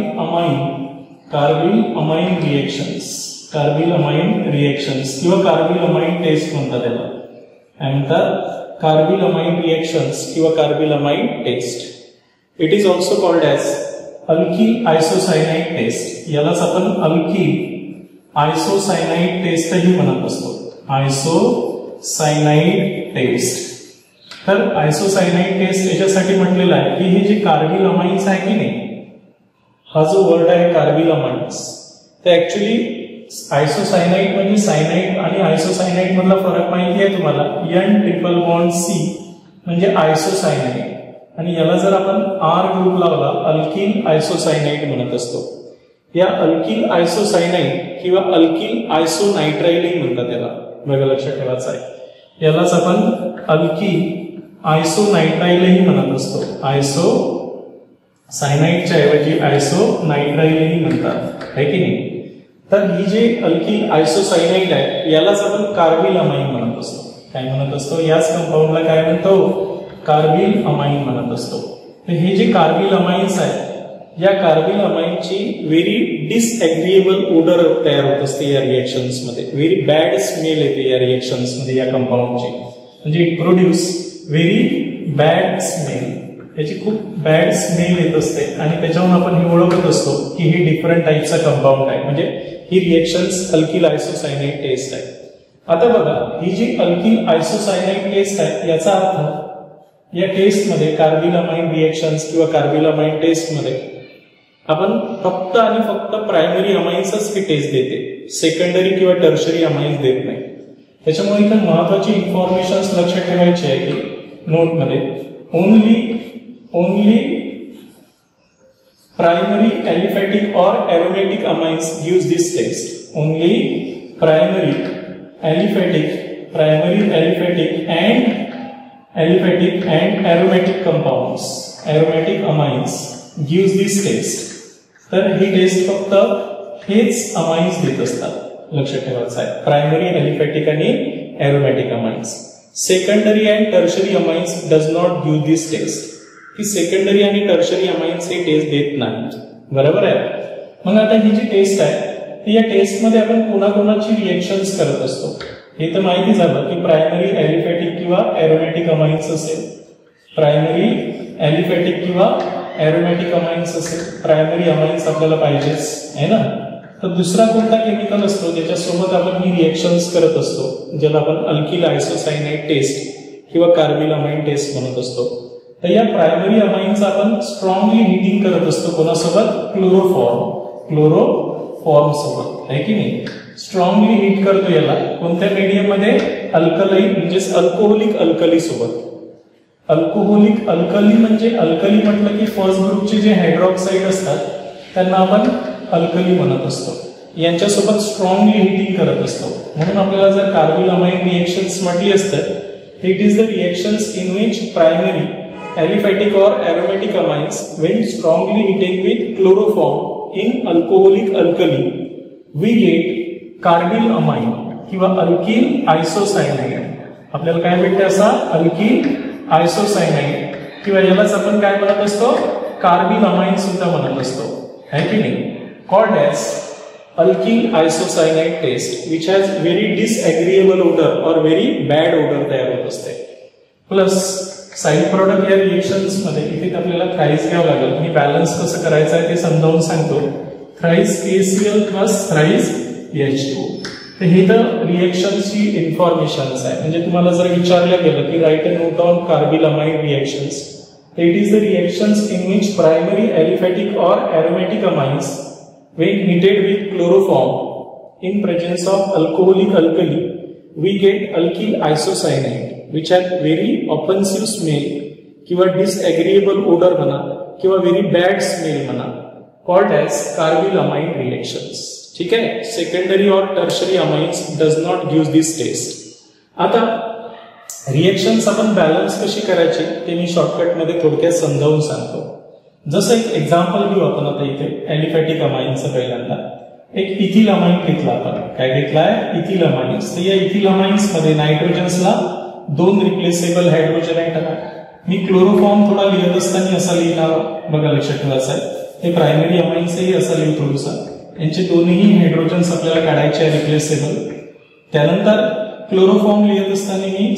amine reactions, carbylamine reactions किंवा कार्बिल अमाइन टेस्ट म्हणतात त्याला. काय म्हणतात? कार्बिल अमाइन रिएक्शन्स किंवा carbylamine test. It is also called as alkyl isocyanide test. यालाच आपण अल्किल आयसोसायनाइड टेस्टही म्हणत असतो. Isocyanide test. तर आयसोसायनाइड टेस्ट याच्यासाठी म्हटलेलं आहे की हे जे कार्बिल अमाइन्स आहे की नाही, हा जो वर्ड आहे कार्बिल अमाइन्स, तर ऍक्च्युली आयसोसायनाइड म्हणजे सायनाइड आणि आयसोसायनाइड मधला फरक माहिती आहे तुम्हाला. N ट्रिपल बॉन्ड C म्हणजे आयसोसायनाइड आणि याला जर आपण R ग्रुप लावला अल्किल आयसोसायनाइड म्हणत असतो. या अल्किल आयसोसायनाइड किंवा अल्किल आयसोनायट्राइलही म्हणतात त्याला. बघा लक्षात ठेवायचं आहे. यालाच आपण अल्किल आयसोनायट्राइलही म्हणत असतो. आयसोसायनाइडच्या ऐवजी आयसोनायट्राइलही म्हणतात, है की नाही. तर ही जे अल्किल आयसोसायनाइड आहे यालाच आपण कार्बिल अमाइन म्हणत असतो. काय म्हणत असतो? याच कंपाऊंडला काय म्हणतो? कार्बिल अमाइन म्हणत असतो. तर हे जे कार्बिल अमाइन्स आहे या कार्बिल अमाइनची व्हेरी डिसएग्रीएबल ओडर तयार होत असते या रिएक्शन्स मध्ये. व्हेरी बॅड स्मेल येते या रिएक्शन्स मध्ये या कंपाऊंडची. म्हणजे it produce very bad smell. याची खूप बॅड स्मेल येत असते आणि त्याच्यावरून आपण हे ओळखत असतो की हे डिफरंट टाईपचा कंपाऊंड आहे. म्हणजे ही रिएक्शन्स अल्किल आयसोसायनाइड टेस्ट आहे. आता बघा ही जी अल्किल आयसोसायनाइड टेस्ट आहे याचा अर्थ या टेस्टमध्ये कार्बिल अमाइन रिएक्शन्स किंवा कार्बिल अमाइन टेस्टमध्ये आपण फक्त आणि फक्त प्रायमरी अमाइन्सच ही टेस्ट देते, सेकंडरी किंवा टर्शरी अमाइन्स देत नाही. त्याच्यामुळे इथे महत्वाची इन्फॉर्मेशन लक्षात ठेवायची आहे की नोटमध्ये only primary aliphatic or aromatic amines gives this test. Only primary aliphatic and aromatic compounds, aromatic amines gives this test. तर ही टेस्ट फक्त हेच अमाइन्स देत असतात. लक्षात ठेवायचं आहे. प्रायमरी aliphatic आणि aromatic amines. Secondary and tertiary amines does not give this test. की सेकंडरी आणि टर्शरी अमाइन्स हे टेस्ट देत नाही. बरोबर आहे. मग आता ही जी टेस्ट आहे या टेस्टमध्ये आपण कोणाकोणाची रिएक्शन्स करत असतो हे तर माहिती झालं की प्रायमरी ॲलिफॅटिक किंवा एरोमॅटिक अमाइन्स असेल. प्रायमरी ॲलिफॅटिक किंवा एरोमॅटिक अमाइन्स असेल. प्रायमरी अमाइन्स आपल्याला पाहिजेच आहे ना. तर दुसरा कोणता केमिकल असतो ज्याच्यासोबत आपण ही रिएक्शन्स करत असतो ज्याला आपण अल्किल आयसोसायनाइड टेस्ट किंवा कार्बिल अमाइन टेस्ट म्हणत असतो. तर या प्रायमरी अमाइन्स आपण स्ट्रॉंगली हिटिंग करत असतो. कोणासोबत? क्लोरोफॉर्म सोबत, आहे की नाही. स्ट्रॉंगली हिट करतो याला कोणत्या मीडियम मध्ये? अल्कलाइन म्हणजेच अल्कोहोलिक अल्कली सोबत. अल्कोहोलिक अल्कली म्हणजे अल्कली म्हटलं की फर्स्ट ग्रुपचे जे हायड्रॉक्साईड असतात त्यांना आपण अल्कली म्हणत असतो. यांच्यासोबत स्ट्रॉंगली हिटिंग करत असतो. म्हणून आपल्याला जर कार्बिल अमाइन रिएक्शन्स म्हटली असतात it is the reactions in which primary aliphatic or aromatic amines when strongly heated with chloroform in alcoholic alkali we get carbylamine किंवा अल्किल आयसोसायनाइड. आपल्याला काय भेटते असा अल्किल आयसोसायनाइड, किंवा यालाच आपण काय म्हणत असतो, कार्बिल अमाइन सुद्धा म्हणत असतो, है की नाही. Called as alkyl isocyanide test which has very disagreeable odour और व्हेरी बॅड ओडर तयार होत असते. प्लस साईड प्रोडक्ट या रिएक्शन्स मध्ये इथे आपल्याला थ्राईस घ्यावं लागेल. मी बॅलन्स कसं करायचं आहे ते समजावून सांगतो. Thrice KCl plus thrice H2. तर हे तर रिएक्शनची इन्फॉर्मेशन आहे. म्हणजे तुम्हाला जर विचारलं गेलं की write a note on carbylamide reactions, तर it is the reactions in which primary aliphatic और aromatic amines when heated with chloroform in presence of alcoholic alkali we get alkyl isocyanide which have very offensive smell किंवा disagreeable odor म्हणा किंवा very bad smell म्हणा, called as carbylamine reactions. ठीक आहे. Secondary और tertiary amines does not give this test. आता reactions आपण balance कशी करायची ते मी शॉर्टकट मध्ये थोडक्यात समजावून सांगतो. जसं एक एक्झाम्पल घेऊ आपण आता इथे एलिफॅटिक अमाइनचं. पहिल्यांदा एक इथिल अमाइन घेतला आपण. काय घेतलाय? Ethyl amines. तर या इथिल अमाइन्स मध्ये नायट्रोजन्सला 2 रिप्लेसेबल हायड्रोजन ऍटम आहे. मी क्लोरोफॉर्म थोडा लिहित असताना असा लिहिला बघा, लक्षात ठेवायचं आहे. हे प्रायमरी अमाइन्सही असं लिहू थोडंसं. यांचे दोन्ही हायड्रोजन्स आपल्याला काढायचे आहे रिप्लेसेबल. त्यानंतर क्लोरोफॉर्म लिहित असताना मी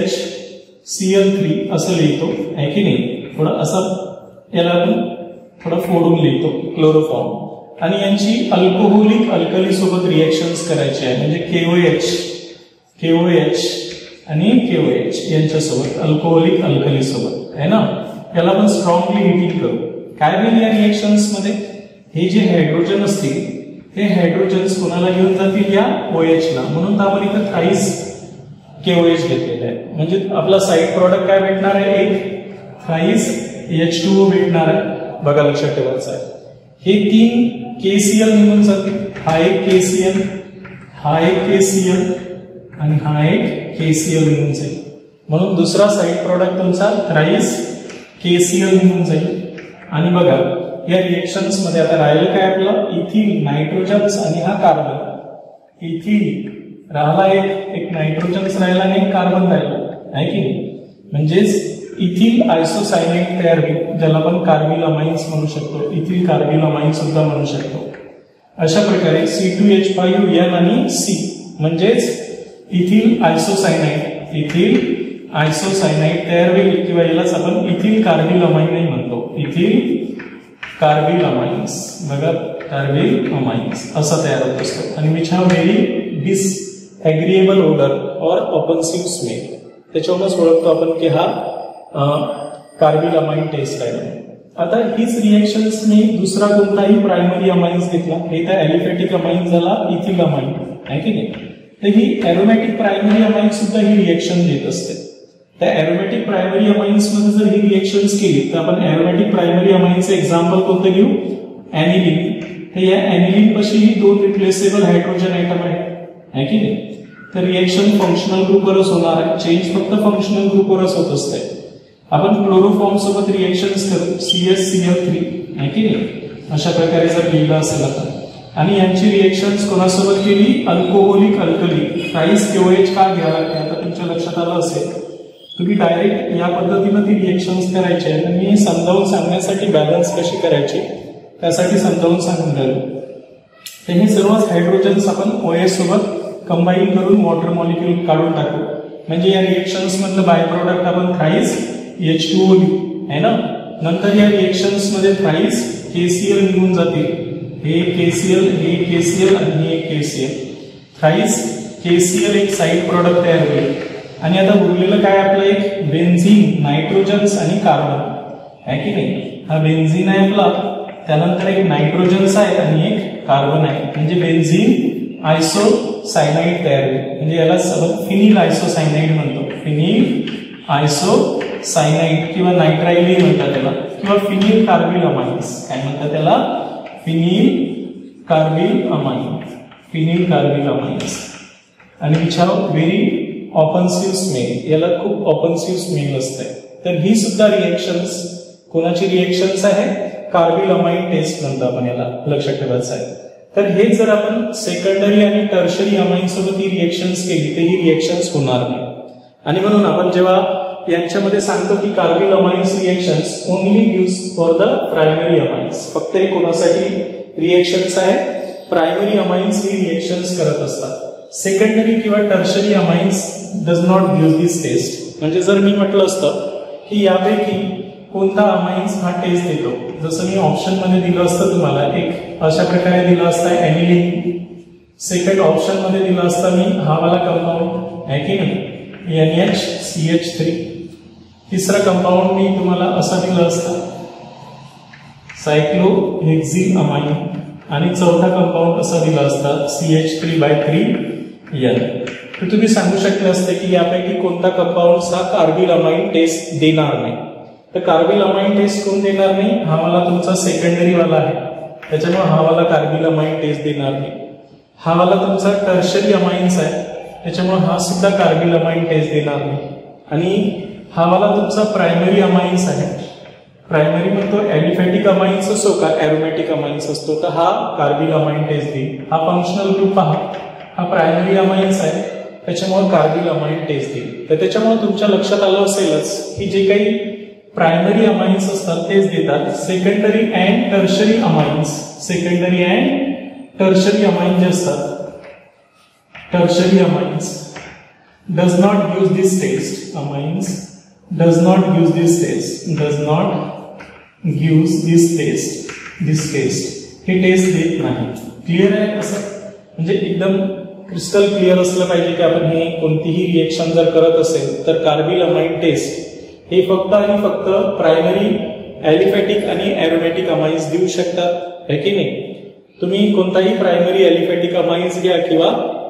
CH3 असं लिहितो, आहे की नाही. थोडं असं याला आपण थोडं फोडून लिहितो क्लोरोफॉर्म. आणि यांची अल्कोहोलिक अल्कली सोबत रिएक्शन्स करायची आहे. म्हणजे KOH आणि KOH यांच्यासोबत अल्कोहोलिक अल्कली सोबत आहे ना. याला आपण स्ट्रॉंगली हिटिंग करू. काय होईल या रिएक्शन्स मध्ये? हे जे हायड्रोजन असतील हे हायड्रोजन्स कोणाला घेऊन जातील? या OH ला. म्हणून आपण इथं थ्राईस KOH घेतलेला आहे. म्हणजे आपला साईड प्रॉडक्ट काय भेटणार आहे? एक थ्राईस H2O भेटणार आहे. बघा, लक्षात ठेवायचं आहे. हे 3 KCl निघून जातील. हा एक KCl, हा एक KCl आणि हा एक KCl निघून जाईल. म्हणून दुसरा साईड प्रॉडक्ट तुमचा थ्राईस KCl निघून जाईल. आणि बघा या रिएक्शन्स मध्ये आता राहिलं काय आपलं? इथिल, नायट्रोजन्स आणि हा कार्बन. इथिल राहिला एक नायट्रोजन्स राहिला आणि एक कार्बन राहिला, आहे की नाही. म्हणजेच इथिल आयसोसायनाइड तयार होईल, ज्याला आपण कार्बिल अमाइन्स म्हणू शकतो. इथिल कार्बिल अमाइन सुद्धा म्हणू शकतो. अशा प्रकारे C2H5N आणि C म्हणजेच इथिल आयसोसायनाइड, इथिल आयसोसायनाइड तयार होईल, किंवा यालाच आपण इथिल कार्बिल अमाइनही म्हणतो. Ethyl carbylamines. बघा, कार्बिल अमाइन्स असा तयार होत असतो. आणि which have very disagreeable odour और ऑफेन्सिव्ह स्मेल. त्याच्यावरूनच ओळखतो आपण की हा कार्बिल अमाइन टेस्ट आहे. आता हीच रिएक्शन्स मी दुसरा कोणताही प्रायमरी अमाइन्स घेतला, हे तर एलिफॅटिक अमाइन झाला इथिल अमाइन, आहे की नाही. तर ही एरोमॅटिक प्रायमरी अमाइन सुद्धा ही रिएक्शन देत असते. त्या एरोमॅटिक प्रायमरी अमाइन्स मध्ये जर ही रिएक्शन्स केली तर आपण एरोमॅटिक प्रायमरी अमाइनचं एक्झाम्पल कोणतं घेऊ? एनिलीन. तर या एनिलीन पाशी ही 2 रिप्लेसेबल हायड्रोजन आयटम आहे की नाही. तर रिएक्शन फंक्शनल ग्रुपवरच होणार आहे. चेंज फक्त फंक्शनल ग्रुपवरच होत असते. आपण क्लोरोफॉर्म सोबत रिएक्शन्स करू, CH3 आहे की नाही. अशा प्रकारे जर लिहिलं असेल आता, आणि यांची रिएक्शन्स कोणासोबत केली? Alcoholic alkali. थ्राईस KOH का घ्यायला लागते आता तुमच्या लक्षात आलं असेल. तुम्ही डायरेक्ट या पद्धतीनं ती रिएक्शन्स करायची आहे. मी समजावून सांगण्यासाठी बॅलन्स कशी करायची त्यासाठी समजावून सांगून राहिलो. तर हे सर्वच हायड्रोजन्स आपण OH सोबत कंबाईन करून वॉटर मॉलिक्यूल काढून टाकू. म्हणजे या रिएक्शन्स मधलं बाय प्रोडक्ट आपण थ्राईस H2O लिहू, है ना. नंतर या रिएक्शन्स मध्ये थ्राईस KCl निघून जातील. हे KCl, हे KCl आणि हे KCl. थ्राईस KCl एक साईड प्रोडक्ट तयार होईल. आणि आता उरलेलं काय आपलं? एक बेन्झीन, नायट्रोजन्स आणि कार्बन, आहे की नाही. हा बेन्झीन आहे आपला, त्यानंतर एक नायट्रोजन्स आहे आणि एक कार्बन आहे. म्हणजे बेन्झीन आयसोसायनाइड तयार होईल. म्हणजे याला फिनिल आयसोसायनाइड म्हणतो. फिनिल आयसोसायनाइड किंवा नायट्राइल म्हणतात त्याला, किंवा फिनिल कार्बिल अमाइन्स. काय म्हणतात त्याला? Phenyl carbylamine. Phenyl carbylamines. आणि which have very offensive smell. याला खूप ऑफेन्सिव्ह स्मेल असते. तर ही सुद्धा रिएक्शन्स कोणाची रिएक्शन्स आहे? कार्बिल अमाइन टेस्ट म्हणतो आपण याला, लक्षात ठेवायचं आहे. तर हे जर आपण सेकंडरी आणि टर्शरी अमाइन सोबत ही रिएक्शन्स केली तर ही रिएक्शन्स होणार नाही. आणि म्हणून आपण जेव्हा यांच्यामध्ये सांगतो की carbylamines reactions only use for the primary amines, फक्त हे कोणासाठी रिएक्शन्स आहे, प्रायमरी अमाइन्स ही रिएक्शन्स करत असतात. सेकंडरी किंवा tertiary amines does not use this test. म्हणजे जर मी म्हटलं असतं की यापैकी कोणता अमाइन्स हा टेस्ट देतो, जसं मी ऑप्शन मध्ये दिलं असतं तुम्हाला, एक अशा प्रकारे दिलं असतं ॲनिलीन, सेकंड ऑप्शन मध्ये दिलं असतं मी हा वाला कंपाऊंड आहे की नाही NHCH3, तिसरा कंपाऊंड मी तुम्हाला असं दिलं असतं सायक्लोहेक्झिल अमाइन, आणि चौथा कंपाऊंड असं दिलं असतं CH3/3N. तर तुम्ही सांगू शकले असते की यापैकी कोणता कंपाऊंड हा कार्बिल अमाइन टेस्ट देणार नाही. तर कार्बिल अमाइन टेस्ट कोण देणार नाही, हा वाला तुमचा सेकंडरी वाला आहे, त्याच्यामुळे हा वाला कार्बिल अमाइन टेस्ट देणार नाही. हा वाला तुमचा टर्शरी अमाइन्स आहे, त्याच्यामुळे हा सुद्धा कार्बिल अमाइन टेस्ट देणार नाही. आणि हा वाला तुमचा प्रायमरी अमाइन्स आहे, प्रायमरी म्हणतो ॲलिफॅटिक अमाइन्स असो का ॲरोमॅटिक अमाइन्स असतो, तर हा कार्बिल अमाइन टेस्ट देईल. हा फंक्शनल ग्रुप पहा, हा प्रायमरी अमाइन्स आहे, त्याच्यामुळे कार्बिल अमाइन टेस्ट देईल. तर त्याच्यामुळे तुमच्या लक्षात आलं असेलच की जे काही प्रायमरी अमाइन्स असतात तेच देतात. Secondary and tertiary amines, secondary and tertiary amine जे असतात, tertiary amines does not use this test, amines does not use this test, does not use this test, हे टेस्ट देत नाही. क्लिअर आहे असं, म्हणजे एकदम क्रिस्टल क्लिअर असलं पाहिजे की आपण हे कोणतीही रिएक्शन जर करत असेल तर कार्बिल अमाइन टेस्ट हे फक्त आणि फक्त प्रायमरी ॲलिफॅटिक आणि ॲरोमॅटिक अमाइन्स देऊ शकतात, है की नाही. तुम्ही कोणताही प्रायमरी ॲलिफॅटिक अमाइन्स घ्या किंवा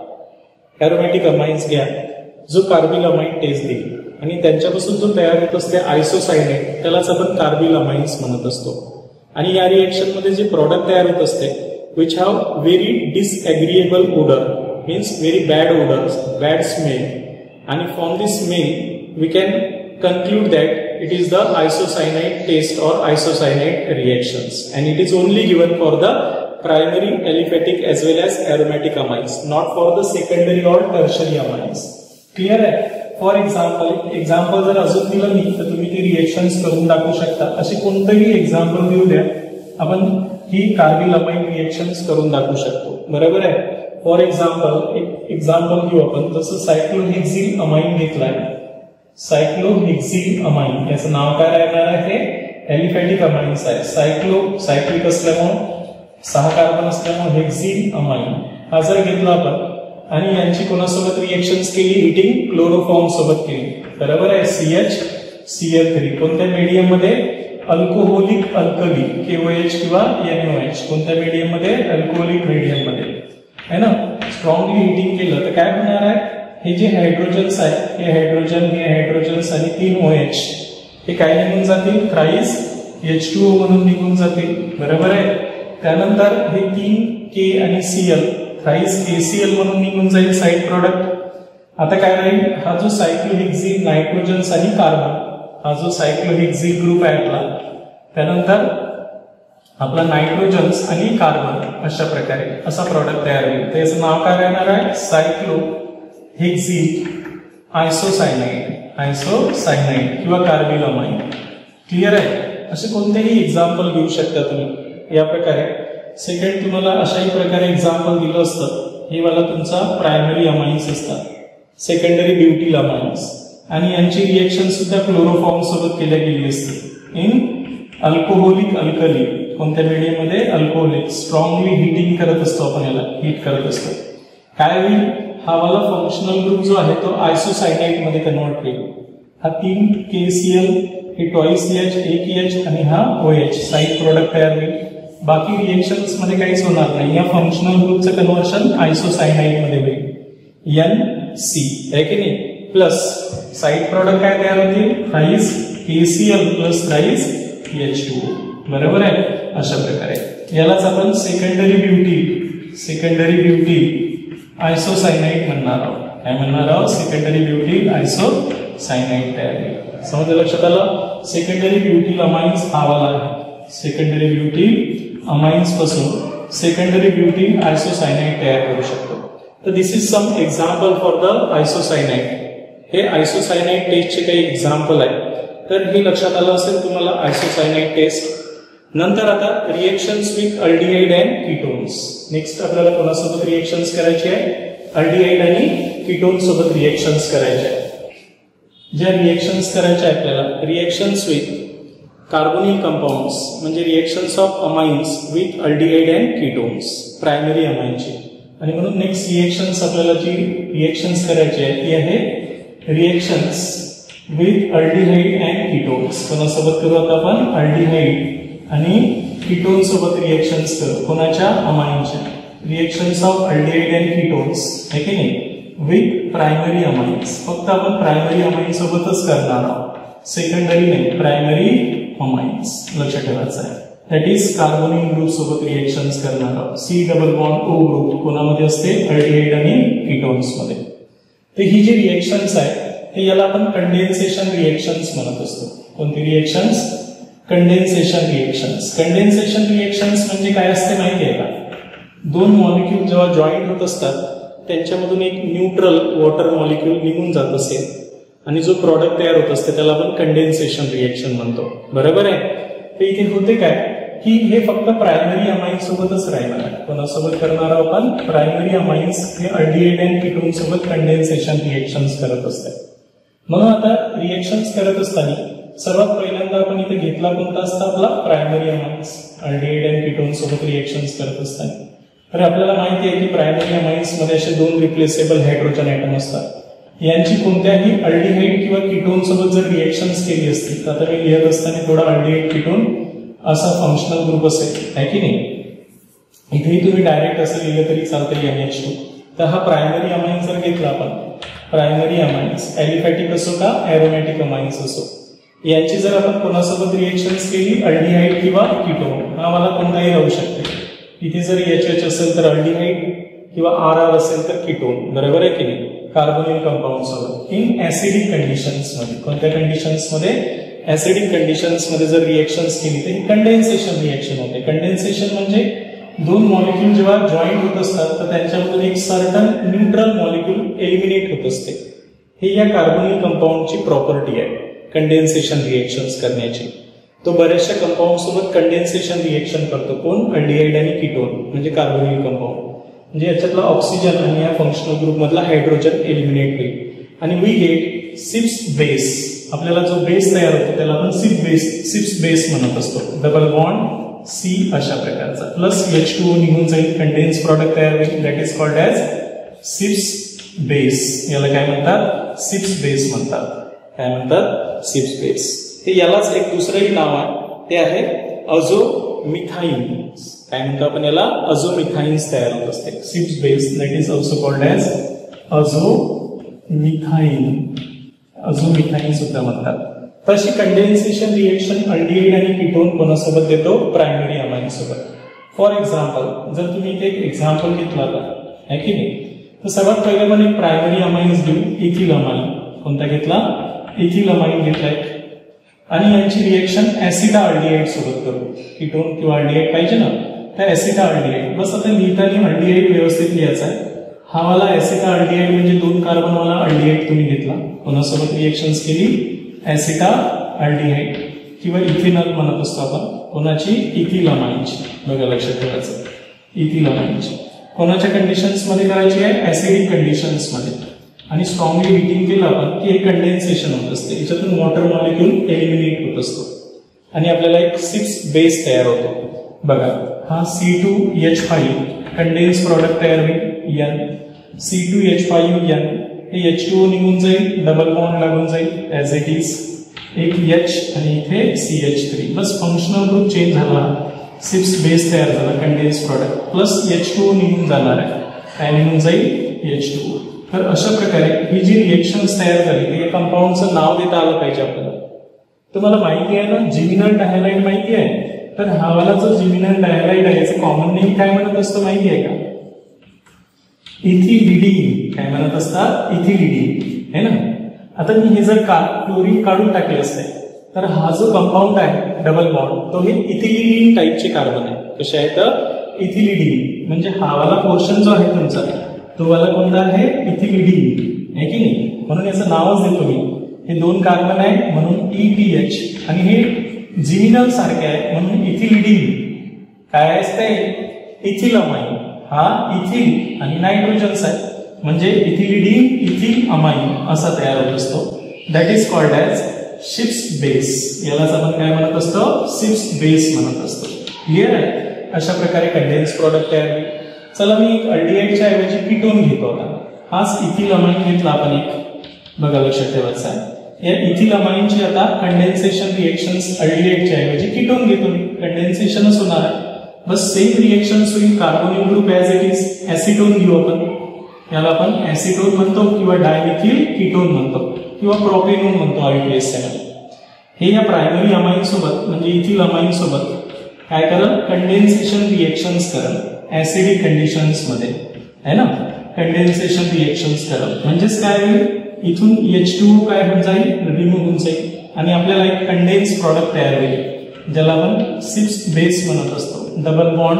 ॲरोमॅटिक अमाइन्स घ्या जो कार्बिल अमाइन टेस्ट देईल, आणि त्यांच्यापासून जो तयार होत असते आयसोसायनेट, त्यालाच आपण कार्बिल अमाइन्स म्हणत असतो. आणि या रिएक्शन मध्ये जे प्रॉडक्ट तयार होत असते which have very disagreeable odour, means very bad odour, bad smell, आणि from this smell we can conclude that it is the isocyanide test और isocyanide reactions, and it is only given for the primary aliphatic as well as aromatic amines, not for the secondary or tertiary amines. Clear आहे. For example जर अजून दिलं नाही तर तुम्ही ती reactions करून दाखवू शकता. अशी कोणतंही एक्झाम्पल देऊ द्या, आपण ही कार्बिल अमाइन रिएक्शन्स करून दाखवू शकतो, बरोबर आहे. फॉर एक्झाम्पल एक एक्झाम्पल घेऊ आपण, जसं सायक्लोहेक्झिल अमाइन घेतलाय, सायक्लोहेक्झिल अमाइन याचं नाव काय राहणार आहे, एलिफॅटिक अमाइन्स आहे. सायक्लिक असल्यामुळे 6 कार्बन असल्यामुळे हेक्झिल अमाइन हा जर घेतला आपण आणि यांची कोणासोबत रिएक्शन्स केली, हिटिंग क्लोरोफॉर्म सोबत केली, बरोबर आहे. CHCl3 कोणत्या मीडियम मध्ये, अल्कोहोलिक अल्कली KOH किंवा NOH, कोणत्या मीडियम मध्ये, अल्कोहोलिक मीडियम मध्ये है ना. स्ट्रॉंगली हिटिंग केलं तर काय होणार आहे, हे जे हायड्रोजन्स आहे, हे हायड्रोजन्स आणि 3 OH हे काय निघून जातील, थ्राईस H2O म्हणून निघून जातील, बरोबर आहे. त्यानंतर हे 3 K आणि Cl थ्राईस KCl म्हणून निघून जाईल साइड प्रॉडक्ट. आता काय राहील, हा जो सायक्लोहेक्झिल नायट्रोजन्स आणि कार्बन, हा जो सायक्लोहेक्झिल ग्रुप आहे आपला, त्यानंतर आपला नायट्रोजन्स आणि कार्बन अशा प्रकारे असा प्रॉडक्ट तयार होईल. त्याचं नाव काय राहणार आहे, सायक्लोहेक्झिल आयसोसायनाइड किंवा कार्बिल अमाइन. क्लिअर आहे. असे कोणतेही एक्झाम्पल घेऊ शकता तुम्ही या प्रकारे. सेकंड तुम्हाला अशाही प्रकारे एक्झाम्पल दिलं असतं, हे वाला तुमचा प्रायमरी अमाइन्स असतात, सेकंडरी ब्युटील अमाइन्स, आणि यांची रिएक्शन सुद्धा क्लोरोफॉर्म सोबत केल्या गेली असते इन अल्कोहोलिक अल्कली. कोणत्या मीडियम मध्ये, अल्कोहोलिक. स्ट्रॉंगली हिटिंग करत असतो आपण, याला हीट करत असतो. काय होईल, हा वाला फंक्शनल ग्रुप जो आहे तो आयसोसायनाइड मध्ये कन्वर्ट होईल. हा 3 KCl, हे ट्वाइस H, 1 H आणि हा OH साइड प्रोडक्ट तयार होईल. बाकी रिएक्शन्स मध्ये काहीच होणार नाही. या फंक्शनल ग्रुपचं कन्वर्शन आयसोसायनाइड मध्ये होईल, NC आहे की नाही. प्लस साइड प्रोडक्ट काय तयार होतील, thrice KCl plus thrice H2O, बरोबर आहे. अशा प्रकारे यालाच आपण सेकंडरी ब्युटील आयसोसायनाइड म्हणणार आहोत. काय म्हणणार आहोत, सेकंडरी ब्युटील आयसोसायनाइड तयार होईल. समजलं, लक्षात आलं. सेकंडरी ब्युटील अमाइन्स हा वाला आहे. सेकंडरी ब्युटील अमाइन्स पासून सेकंडरी ब्युटील आयसोसायनाइड तयार करू शकतो. तर this is some example for the isocyanide, हे आयसोसायनाइड टेस्टचे काही एक्झाम्पल आहे. तर हे लक्षात आलं असेल तुम्हाला आयसोसायनाइड टेस्ट. नंतर आता reactions with aldehyde and ketones. Next आपल्याला कोणासोबत रिएक्शन्स करायची आहे? अल्डिहाइड आणि कीटोन सोबत रिएक्शन्स करायचे आहे. ज्या रिएक्शन्स करायच्या आहेत आपल्याला, रिएक्शन्स विथ कार्बोनिल कंपाऊंड्स म्हणजे reactions of amines with aldehyde and ketones, primary अमाइनची. आणि म्हणून नेक्स्ट रिएक्शन्स आपल्याला जी रिएक्शन्स करायची आहे ती आहे reactions with aldehyde and ketones. कोणासोबत करू आता आपण? अल्डिहाइड आणि कीटोन सोबत रिएक्शन्स करू. कोणाच्या? अमाइनच्या. Reactions of aldehyde and ketones आहे की नाही, विथ प्रायमरी अमाइन्स. फक्त आपण प्रायमरी अमाइन सोबतच करणार आहोत, सेकंडरी नाही, प्रायमरी अमाइन्स लक्षात ठेवायचं आहे. दॅट इज कार्बोनिल ग्रुप सोबत रिएक्शन्स करणार आहोत. C double bond O group कोणामध्ये असते? अल्डिहाइड आणि कीटोन्स मध्ये. तर ही जी रिएक्शन्स आहे हे याला आपण कंडेन्सेशन रिएक्शन्स म्हणत असतो. कोणती reactions? Condensation reactions. Condensation reactions म्हणजे काय असते माहिती आहे का? दोन मॉलिक्यूल जेव्हा जॉईंट होत असतात त्यांच्यामधून एक न्यूट्रल वॉटर मॉलिक्यूल निघून जात असेल आणि जो प्रॉडक्ट तयार होत असते त्याला आपण कंडेन्सेशन रिएक्शन म्हणतो. बरोबर आहे? तर इथे होते काय की हे फक्त प्रायमरी अमाइन सोबतच राहणार आहे. कोणासोबत करणार आहोत आपण? प्रायमरी अमाइन्स हे अल्डिहाइड अँड कीटोन सोबत कंडेन्सेशन रिएक्शन्स करत असतात. म्हणून आता रिएक्शन्स करत असताना सर्वात पहिल्यांदा आपण इथे घेतला कोणता असता? आपला primary amines. Aldehyde and ketone सोबत रिएक्शन्स करत असताना तर आपल्याला माहिती आहे की प्रायमरी अमाइन्स मध्ये असे दोन रिप्लेसेबल हायड्रोजन ॲटम असतात. यांची कोणत्याही अल्डिहाइड किंवा कीटोन सोबत जर रिएक्शन्स केली असती तर आता मी लिहित असताना थोडा अल्डिहाइड कीटोन असा फंक्शनल ग्रुप असेल, आहे की नाही. इथेही तुम्ही डायरेक्ट असं लिहिलं तरी चालतं NH2. तर हा प्रायमरी अमाइन जर घेतला आपण, प्रायमरी अमाइन्स एलिफॅटिक असो का एरोमॅटिक अमाइन्स असो, यांची जर आपण कोणासोबत रिएक्शन्स केली अल्डिहाइड किंवा कीटोन, हा मला कोणताही राहू शकते. इथे जर HH असेल तर अल्डिहाइड किंवा RR असेल तर कीटोन. बरोबर आहे की नाही? कार्बोनिल कंपाऊंड सोबत इन ऍसिडिक कंडिशन्स मध्ये. कोणत्या कंडिशन्स मध्ये? ऍसिडिक कंडिशन्स मध्ये जर रिएक्शन्स केली तर ही कंडेन्सेशन रिएक्शन होते. कंडेन्सेशन म्हणजे दोन मॉलिक्यूल जेव्हा जॉईंट होत असतात तर त्यांच्यामधून एक सर्टन न्यूट्रल मॉलिक्यूल एलिमिनेट होत असते. हे या कार्बोनिल कंपाऊंडची प्रॉपर्टी आहे कंडेन्सेशन रिएक्शन्स करण्याची. तो बऱ्याचशा कंपाऊंड सोबत कंडेन्सेशन रिएक्शन करतो. कोण? अल्डिहाइड आणि कीटोन म्हणजे कार्बोनिल कंपाऊंड. म्हणजे याच्यातला ऑक्सिजन आणि या फंक्शनल ग्रुप मधला हायड्रोजन एलिमिनेट होईल आणि वी गेट सिप्स बेस. आपल्याला जो बेस तयार होतो त्याला आपण सिप्स बेस म्हणत असतो. डबल बॉन्ड सी अशा प्रकारचा प्लस H2O निघून जाईल, कंडेन्स प्रॉडक्ट तयार होईल. That is called as Schiff's base. याला काय म्हणतात? सिप्स बेस म्हणतात. काय म्हणतात? Schiff's base. हे यालाच एक दुसरंही नाव आहे, ते आहे अझोमिथाईन्स. काय म्हणतो आपण याला? अझोमिथाईन्स तयार होत असते. Schiff's base that is also called as azomethine. Azomethine सुद्धा म्हणतात. तशी कंडेन्सेशन रिएक्शन अल्डिहाइड आणि कीटोन कोणासोबत देतो? प्रायमरी अमाइन सोबत. फॉर एक्झाम्पल जर तुम्ही इथे एक एक्झाम्पल घेतला आहे की नाही, तर सर्वात पहिले पण एक प्रायमरी अमाइन्स घेऊ. Ethyl amine. कोणता घेतला? इथिल अमाइन घेतलाय आणि यांची रिएक्शन ऍसिटा अल्डिहाइड सोबत करू. कीटोन किंवा अल्डिहाइड पाहिजे ना, त्या ऍसिटा अल्डिहाइड. बस आता लिहिताना अल्डिहाइड व्यवस्थित लिहायचा आहे. हा वाला ऍसिटा अल्डिहाइड म्हणजे 2 कार्बन वाला अल्डिहाइड तुम्ही घेतला, कोणासोबत रिएक्शन्स केली? ऍसिटा अल्डिहाइड किंवा इथेनॉल म्हणत असतो आपण. कोणाची? इथिल अमाइनची. बघा लक्षात ठेवायचं, इथिल अमाइनची. कोणाच्या कंडिशन्स मध्ये करायची आहे? ऍसिडिक कंडिशन्स मध्ये. आणि स्ट्रॉंगली हिटिंग केलं आपण की हे कंडेन्सेशन होत असते, याच्यातून वॉटर मॉलिक्यूल एलिमिनेट होत असतो आणि आपल्याला एक सिप्स बेस तयार होतो. बघा हा C2H5 कंडेन्स प्रॉडक्ट तयार होईल N. C2H5N हे H2O निघून जाईल, डबल बॉन्ड लागून जाईल ऍज इट इज. एक H आणि इथे CH3. बस फंक्शनल ग्रुप चेंज झाला, सिप्स बेस तयार झाला कंडेन्स प्रॉडक्ट प्लस H2O निघून जाणार आहे. काय निघून जाईल? H2O. तर अशा प्रकारे ही जी रिएक्शन्स तयार झाली या कंपाऊंडचं नाव देता आलं पाहिजे आपल्याला. तुम्हाला माहिती आहे ना जिमिनल डायहालाइड माहिती आहे? तर हा वाला जो जिमिनल डायहालाइड आहे याचं कॉमन नेम काय म्हणत असतं माहिती आहे का? इथिलिडीन. काय म्हणत असतात? इथिलिडीन है ना. आता मी हे जर क्लोरीन काढून टाकले असते तर हा जो कंपाऊंड आहे डबल बॉन्ड तो हे इथिलिडीन टाईपचे कार्बन आहे. कसे आहेत? इथिलिडीन. म्हणजे हा वाला पोर्शन जो आहे तुमचा तो वाला कोणता आहे? इथिलिडीन आहे की नाही. म्हणून याचं नावच देतो मी. हे 2 कार्बन आहे म्हणून ETH, आणि हे जिमिनल सारखे आहे म्हणून इथिलिडीन. काय असते? इथिलमाइन. हा इथिल आणि नायट्रोजन्स आहे म्हणजे इथिलिडीन इथिल अमाइन असा तयार होत असतो. That is called as Schiff's base. यालाच आपण काय म्हणत असतो? शिप्स बेस म्हणत असतो. क्लिअर आहे? अशा प्रकारे कंडेन्स प्रॉडक्ट तयार होईल. चला मी एक अल्डिहाइडच्या ऐवजी कीटोन घेतो. आता हाच इथिल अमाइन घेतला आपण एक. बघा लक्षात ठेवायचं आहे, या इथिल अमाइनची आता कंडेन्सेशन रिएक्शन्स अल्डिहाइडच्या ऐवजी कीटोन घेतो मी. कंडेन्सेशनच होणार आहे. बस सेम रिएक्शन्स होईल. Carbonyl group as it is. Acetone घेऊ आपण. याला आपण ऍसिटोन म्हणतो किंवा डायमिथिल कीटोन म्हणतो किंवा प्रोपेनोन म्हणतो IPS7. हे या प्रायमरी अमाइन सोबत म्हणजे इथिल अमाइन सोबत काय करल? कंडेन्सेशन रिएक्शन्स करल ऍसिडिक कंडिशन्स मध्ये, है ना. कंडेन्सेशन रिएक्शन्स करल म्हणजेच काय होईल? इथून H2O काय होऊन जाईल? रिमूव्ह होऊन जाईल आणि आपल्याला एक कंडेन्स प्रॉडक्ट तयार होईल ज्याला आपण शिप्स बेस म्हणत असतो. डबल बॉन्ड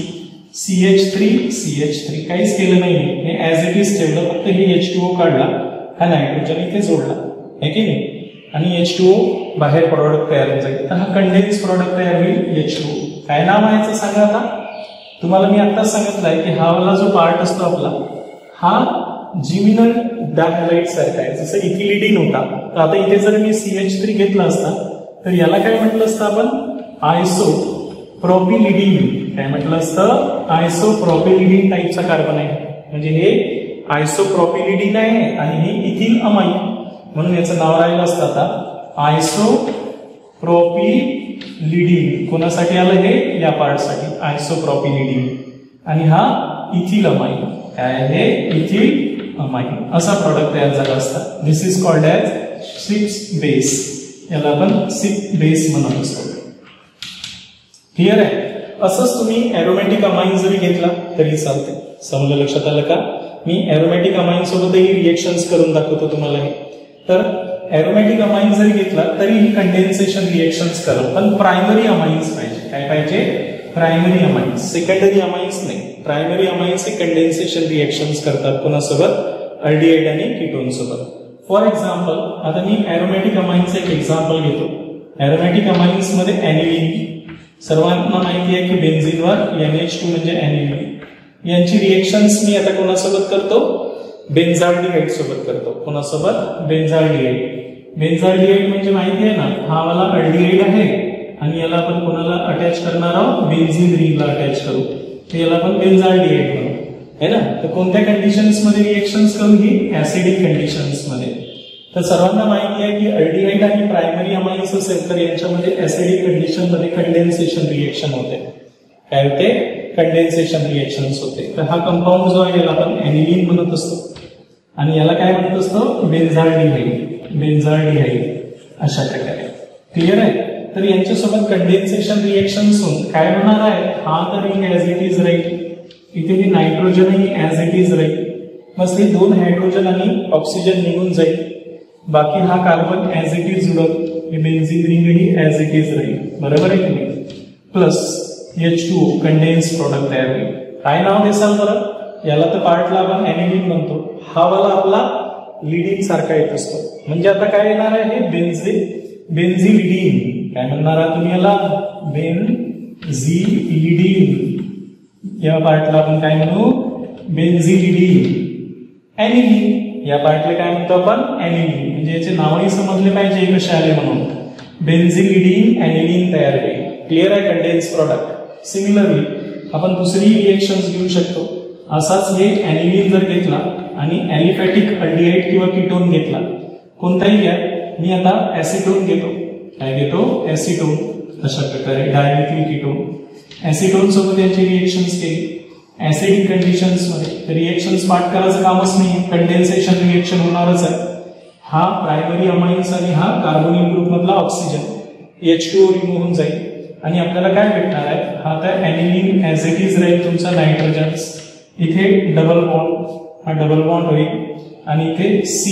CH3 काहीच केलं नाही, हे ऍज इट इज ठेवलं. फक्त हे H2O काढला, हा नायट्रोजन इथे जोडला, है की नाही, आणि H2O बाहेर प्रॉडक्ट तयार होऊन जाईल. तर हा कंडेन्स प्रॉडक्ट तयार होईल H2O. काय नाव आहे याचं सांगा आता. तुम्हाला मी आताच सांगितलंय की हा वाला जो पार्ट असतो आपला, हा जिमिनल डायहालाइड सारखा आहे. जसं इथिलिडीन होता, तर आता इथे जर मी CH3 घेतला असता तर याला काय म्हटलं असतं आपण? आयसोप्रोपिलिडीन. काय म्हटलं असतं? आयसोप्रोपिलिडीन टाईपचा कार्बन आहे. म्हणजे हे आयसोप्रोपिलिडीन आहे आणि हे इथिल अमाइन, म्हणून याचं नाव राहिलं असतं आता आयसोप्रोपिलिडीन. कोणासाठी आलं हे? या पार्टसाठी आयसोप्रोपिलिडीन. आणि हा इथिल अमाइन. काय आहे? Ethyl amine. असा प्रॉडक्ट तयार झाला असता. This is called as Schiff's base. याला आपण शिप बेस म्हणत असतो. क्लिअर आहे? असंच तुम्ही एरोमॅटिक अमाइन जरी घेतला तरी चालते. समजलं? लक्षात आलं का? मी एरोमॅटिक अमाइन सोबतही रिएक्शन्स करून दाखवतो तुम्हाला हे. तर एरोमॅटिक अमाइन जरी घेतला तरी ही कंडेन्सेशन रिएक्शन्स करा, पण प्रायमरी अमाइन्स पाहिजे. काय पाहिजे? Primary amines. सेकंडरी अमाइन्स नाही. प्रायमरी अमाइन्स हे कंडेन्सेशन रिएक्शन्स करतात कोणासोबत? अल्डिहाइड आणि कीटोन सोबत. फॉर एक्झाम्पल, आता मी एरोमॅटिक अमाइन्सचं एक एक्झाम्पल घेतो. एरोमॅटिक अमाइन्स मध्ये ऍनिलीन. सर्वांना माहिती आहे की बेन्झिनवर NH2 म्हणजे ऍनिलीन. यांची रिएक्शन्स मी आता कोणासोबत करतो? बेन्झाल्डिहाइड सोबत करतो. कोणासोबत? बेन्झाल्डिहाइड. बेन्झाल्डिहाइड म्हणजे माहिती आहे ना, हा वाला अल्डिहाइड आहे आणि याला आपण कोणाला अटॅच करणार आहोत? बेन्झीन रिंगला अटॅच करू. तर याला आपण बेन्झाल्डिहाइड म्हणू, है ना. तर कोणत्या कंडिशन्स मध्ये रिएक्शन्स करू? ही ऍसिडिक कंडिशन्स मध्ये. तर सर्वांना माहिती आहे की अल्डिहाइड आणि प्रायमरी अमाइन्स असेल तर यांच्यामध्ये ऍसिडिक कंडिशन मध्ये कंडेन्सेशन रिएक्शन होते. काय होते? कंडेन्सेशन रिएक्शन्स होते. तर हा कंपाऊंड जो आहे याला आपण ऍनिलीन म्हणत असतो आणि याला काय म्हणत असतो? बेन्झाल्डिहाइड. बेन्झाल्डिहाइड अशा प्रकारे. क्लिअर आहे? तर यांच्यासोबत कंडेन्सेशन रिएक्शन्स होऊन काय होणार आहे? हा तर ऍज इट इज राहील. इथे हे नायट्रोजनही ऍज इट इज राहील. बस हे 2 हायड्रोजन आणि ऑक्सिजन निघून जाईल. बाकी हा कार्बन ऍज इट इज जुळत. हे बेन्झीन रिंगही ऍज इट इज राहील. बरोबर आहे की नाही? प्लस H2O कंडेन्स प्रॉडक्ट तयार होईल. काय नाव देसाल बरं? याला तर पार्टला आपण ऍनिलीन म्हणतो. हा वाला आपला लिडिंग सारखा येत असतो. म्हणजे आता काय येणार आहे? हे बेन्झिलिडीन. काय म्हणणार आहात तुम्ही याला? बेन्झिलिडीन. या पार्टला आपण काय म्हणू? बेन्झिलिडीन. ऍनिलीन. या पार्टला काय म्हणतो आपण? ऍनिलीन. म्हणजे याचे नावही समजले पाहिजे कसे आले म्हणून. बेन्झिलिडीन ऍनिलीन तयार होईल. क्लिअर आहे? Condense product. सिमिलरली आपण दुसरी रिएक्शन्स घेऊ शकतो. असाच हे ऍनिलीन जर घेतला आणि ऍलिफॅटिक अल्डिहाइड किंवा कीटोन घेतला, कोणताही घ्या. मी आता ऍसिटोन घेतो. काय घेतो? ऍसिटोन. अशा प्रकारे डायमिथिल कीटोन. ऍसिटोन सोबत यांची रिएक्शन्स केली ऍसिडिक कंडिशन्स मध्ये. रिएक्शन्स पाठ करायचं कामच नाही, कंडेन्सेशन रिएक्शन होणारच आहे. हा प्रायमरी अमाइन्स आणि हा कार्बोनिल ग्रुप मधला ऑक्सिजन H2O रिमूव्ह होऊन जाईल आणि आपल्याला काय भेटणार आहे? हा तर ऍनिलीन ऍज इट इज राहील तुमचा नायट्रोजन्स. इथे डबल बॉन्ड, हा डबल बॉन्ड होईल आणि इथे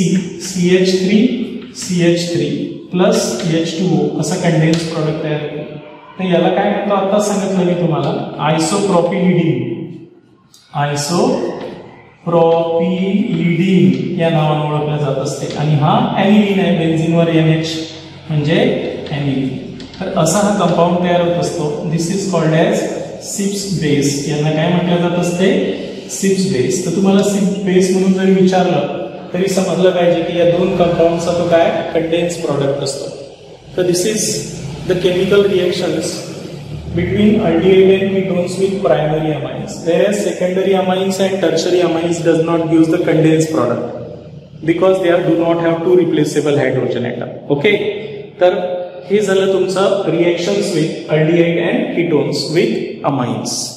CH3 प्लस H2O असा कंडेन्स प्रॉडक्ट तयार होईल. तर याला काय म्हणतो? आता सांगितलं मी तुम्हाला आयसोप्रोपिलिडीन. प्रोपिलिडीन या नावाने ओळखलं जात असते आणि हा ॲनिलीन आहे, बेन्झीनवर NH म्हणजे ॲनिलीन. तर असा हा कंपाऊंड तयार होत असतो. This is called as Schiff's base. यांना काय म्हटलं जात असते? Schiff's base. तर तुम्हाला सिप्स बेस म्हणून जरी विचारलं तरी समजलं पाहिजे की या दोन कंपाऊंडचा तो काय कंडेन्स प्रॉडक्ट असतो. तर this is the chemical reactions between aldehyde and ketones with primary amines, whereas secondary amines and tertiary amines does not give the condensed product because they do not have two replaceable hydrogen atom. Okay, तर हे झालं तुमचं reactions with aldehyde and ketones with amines.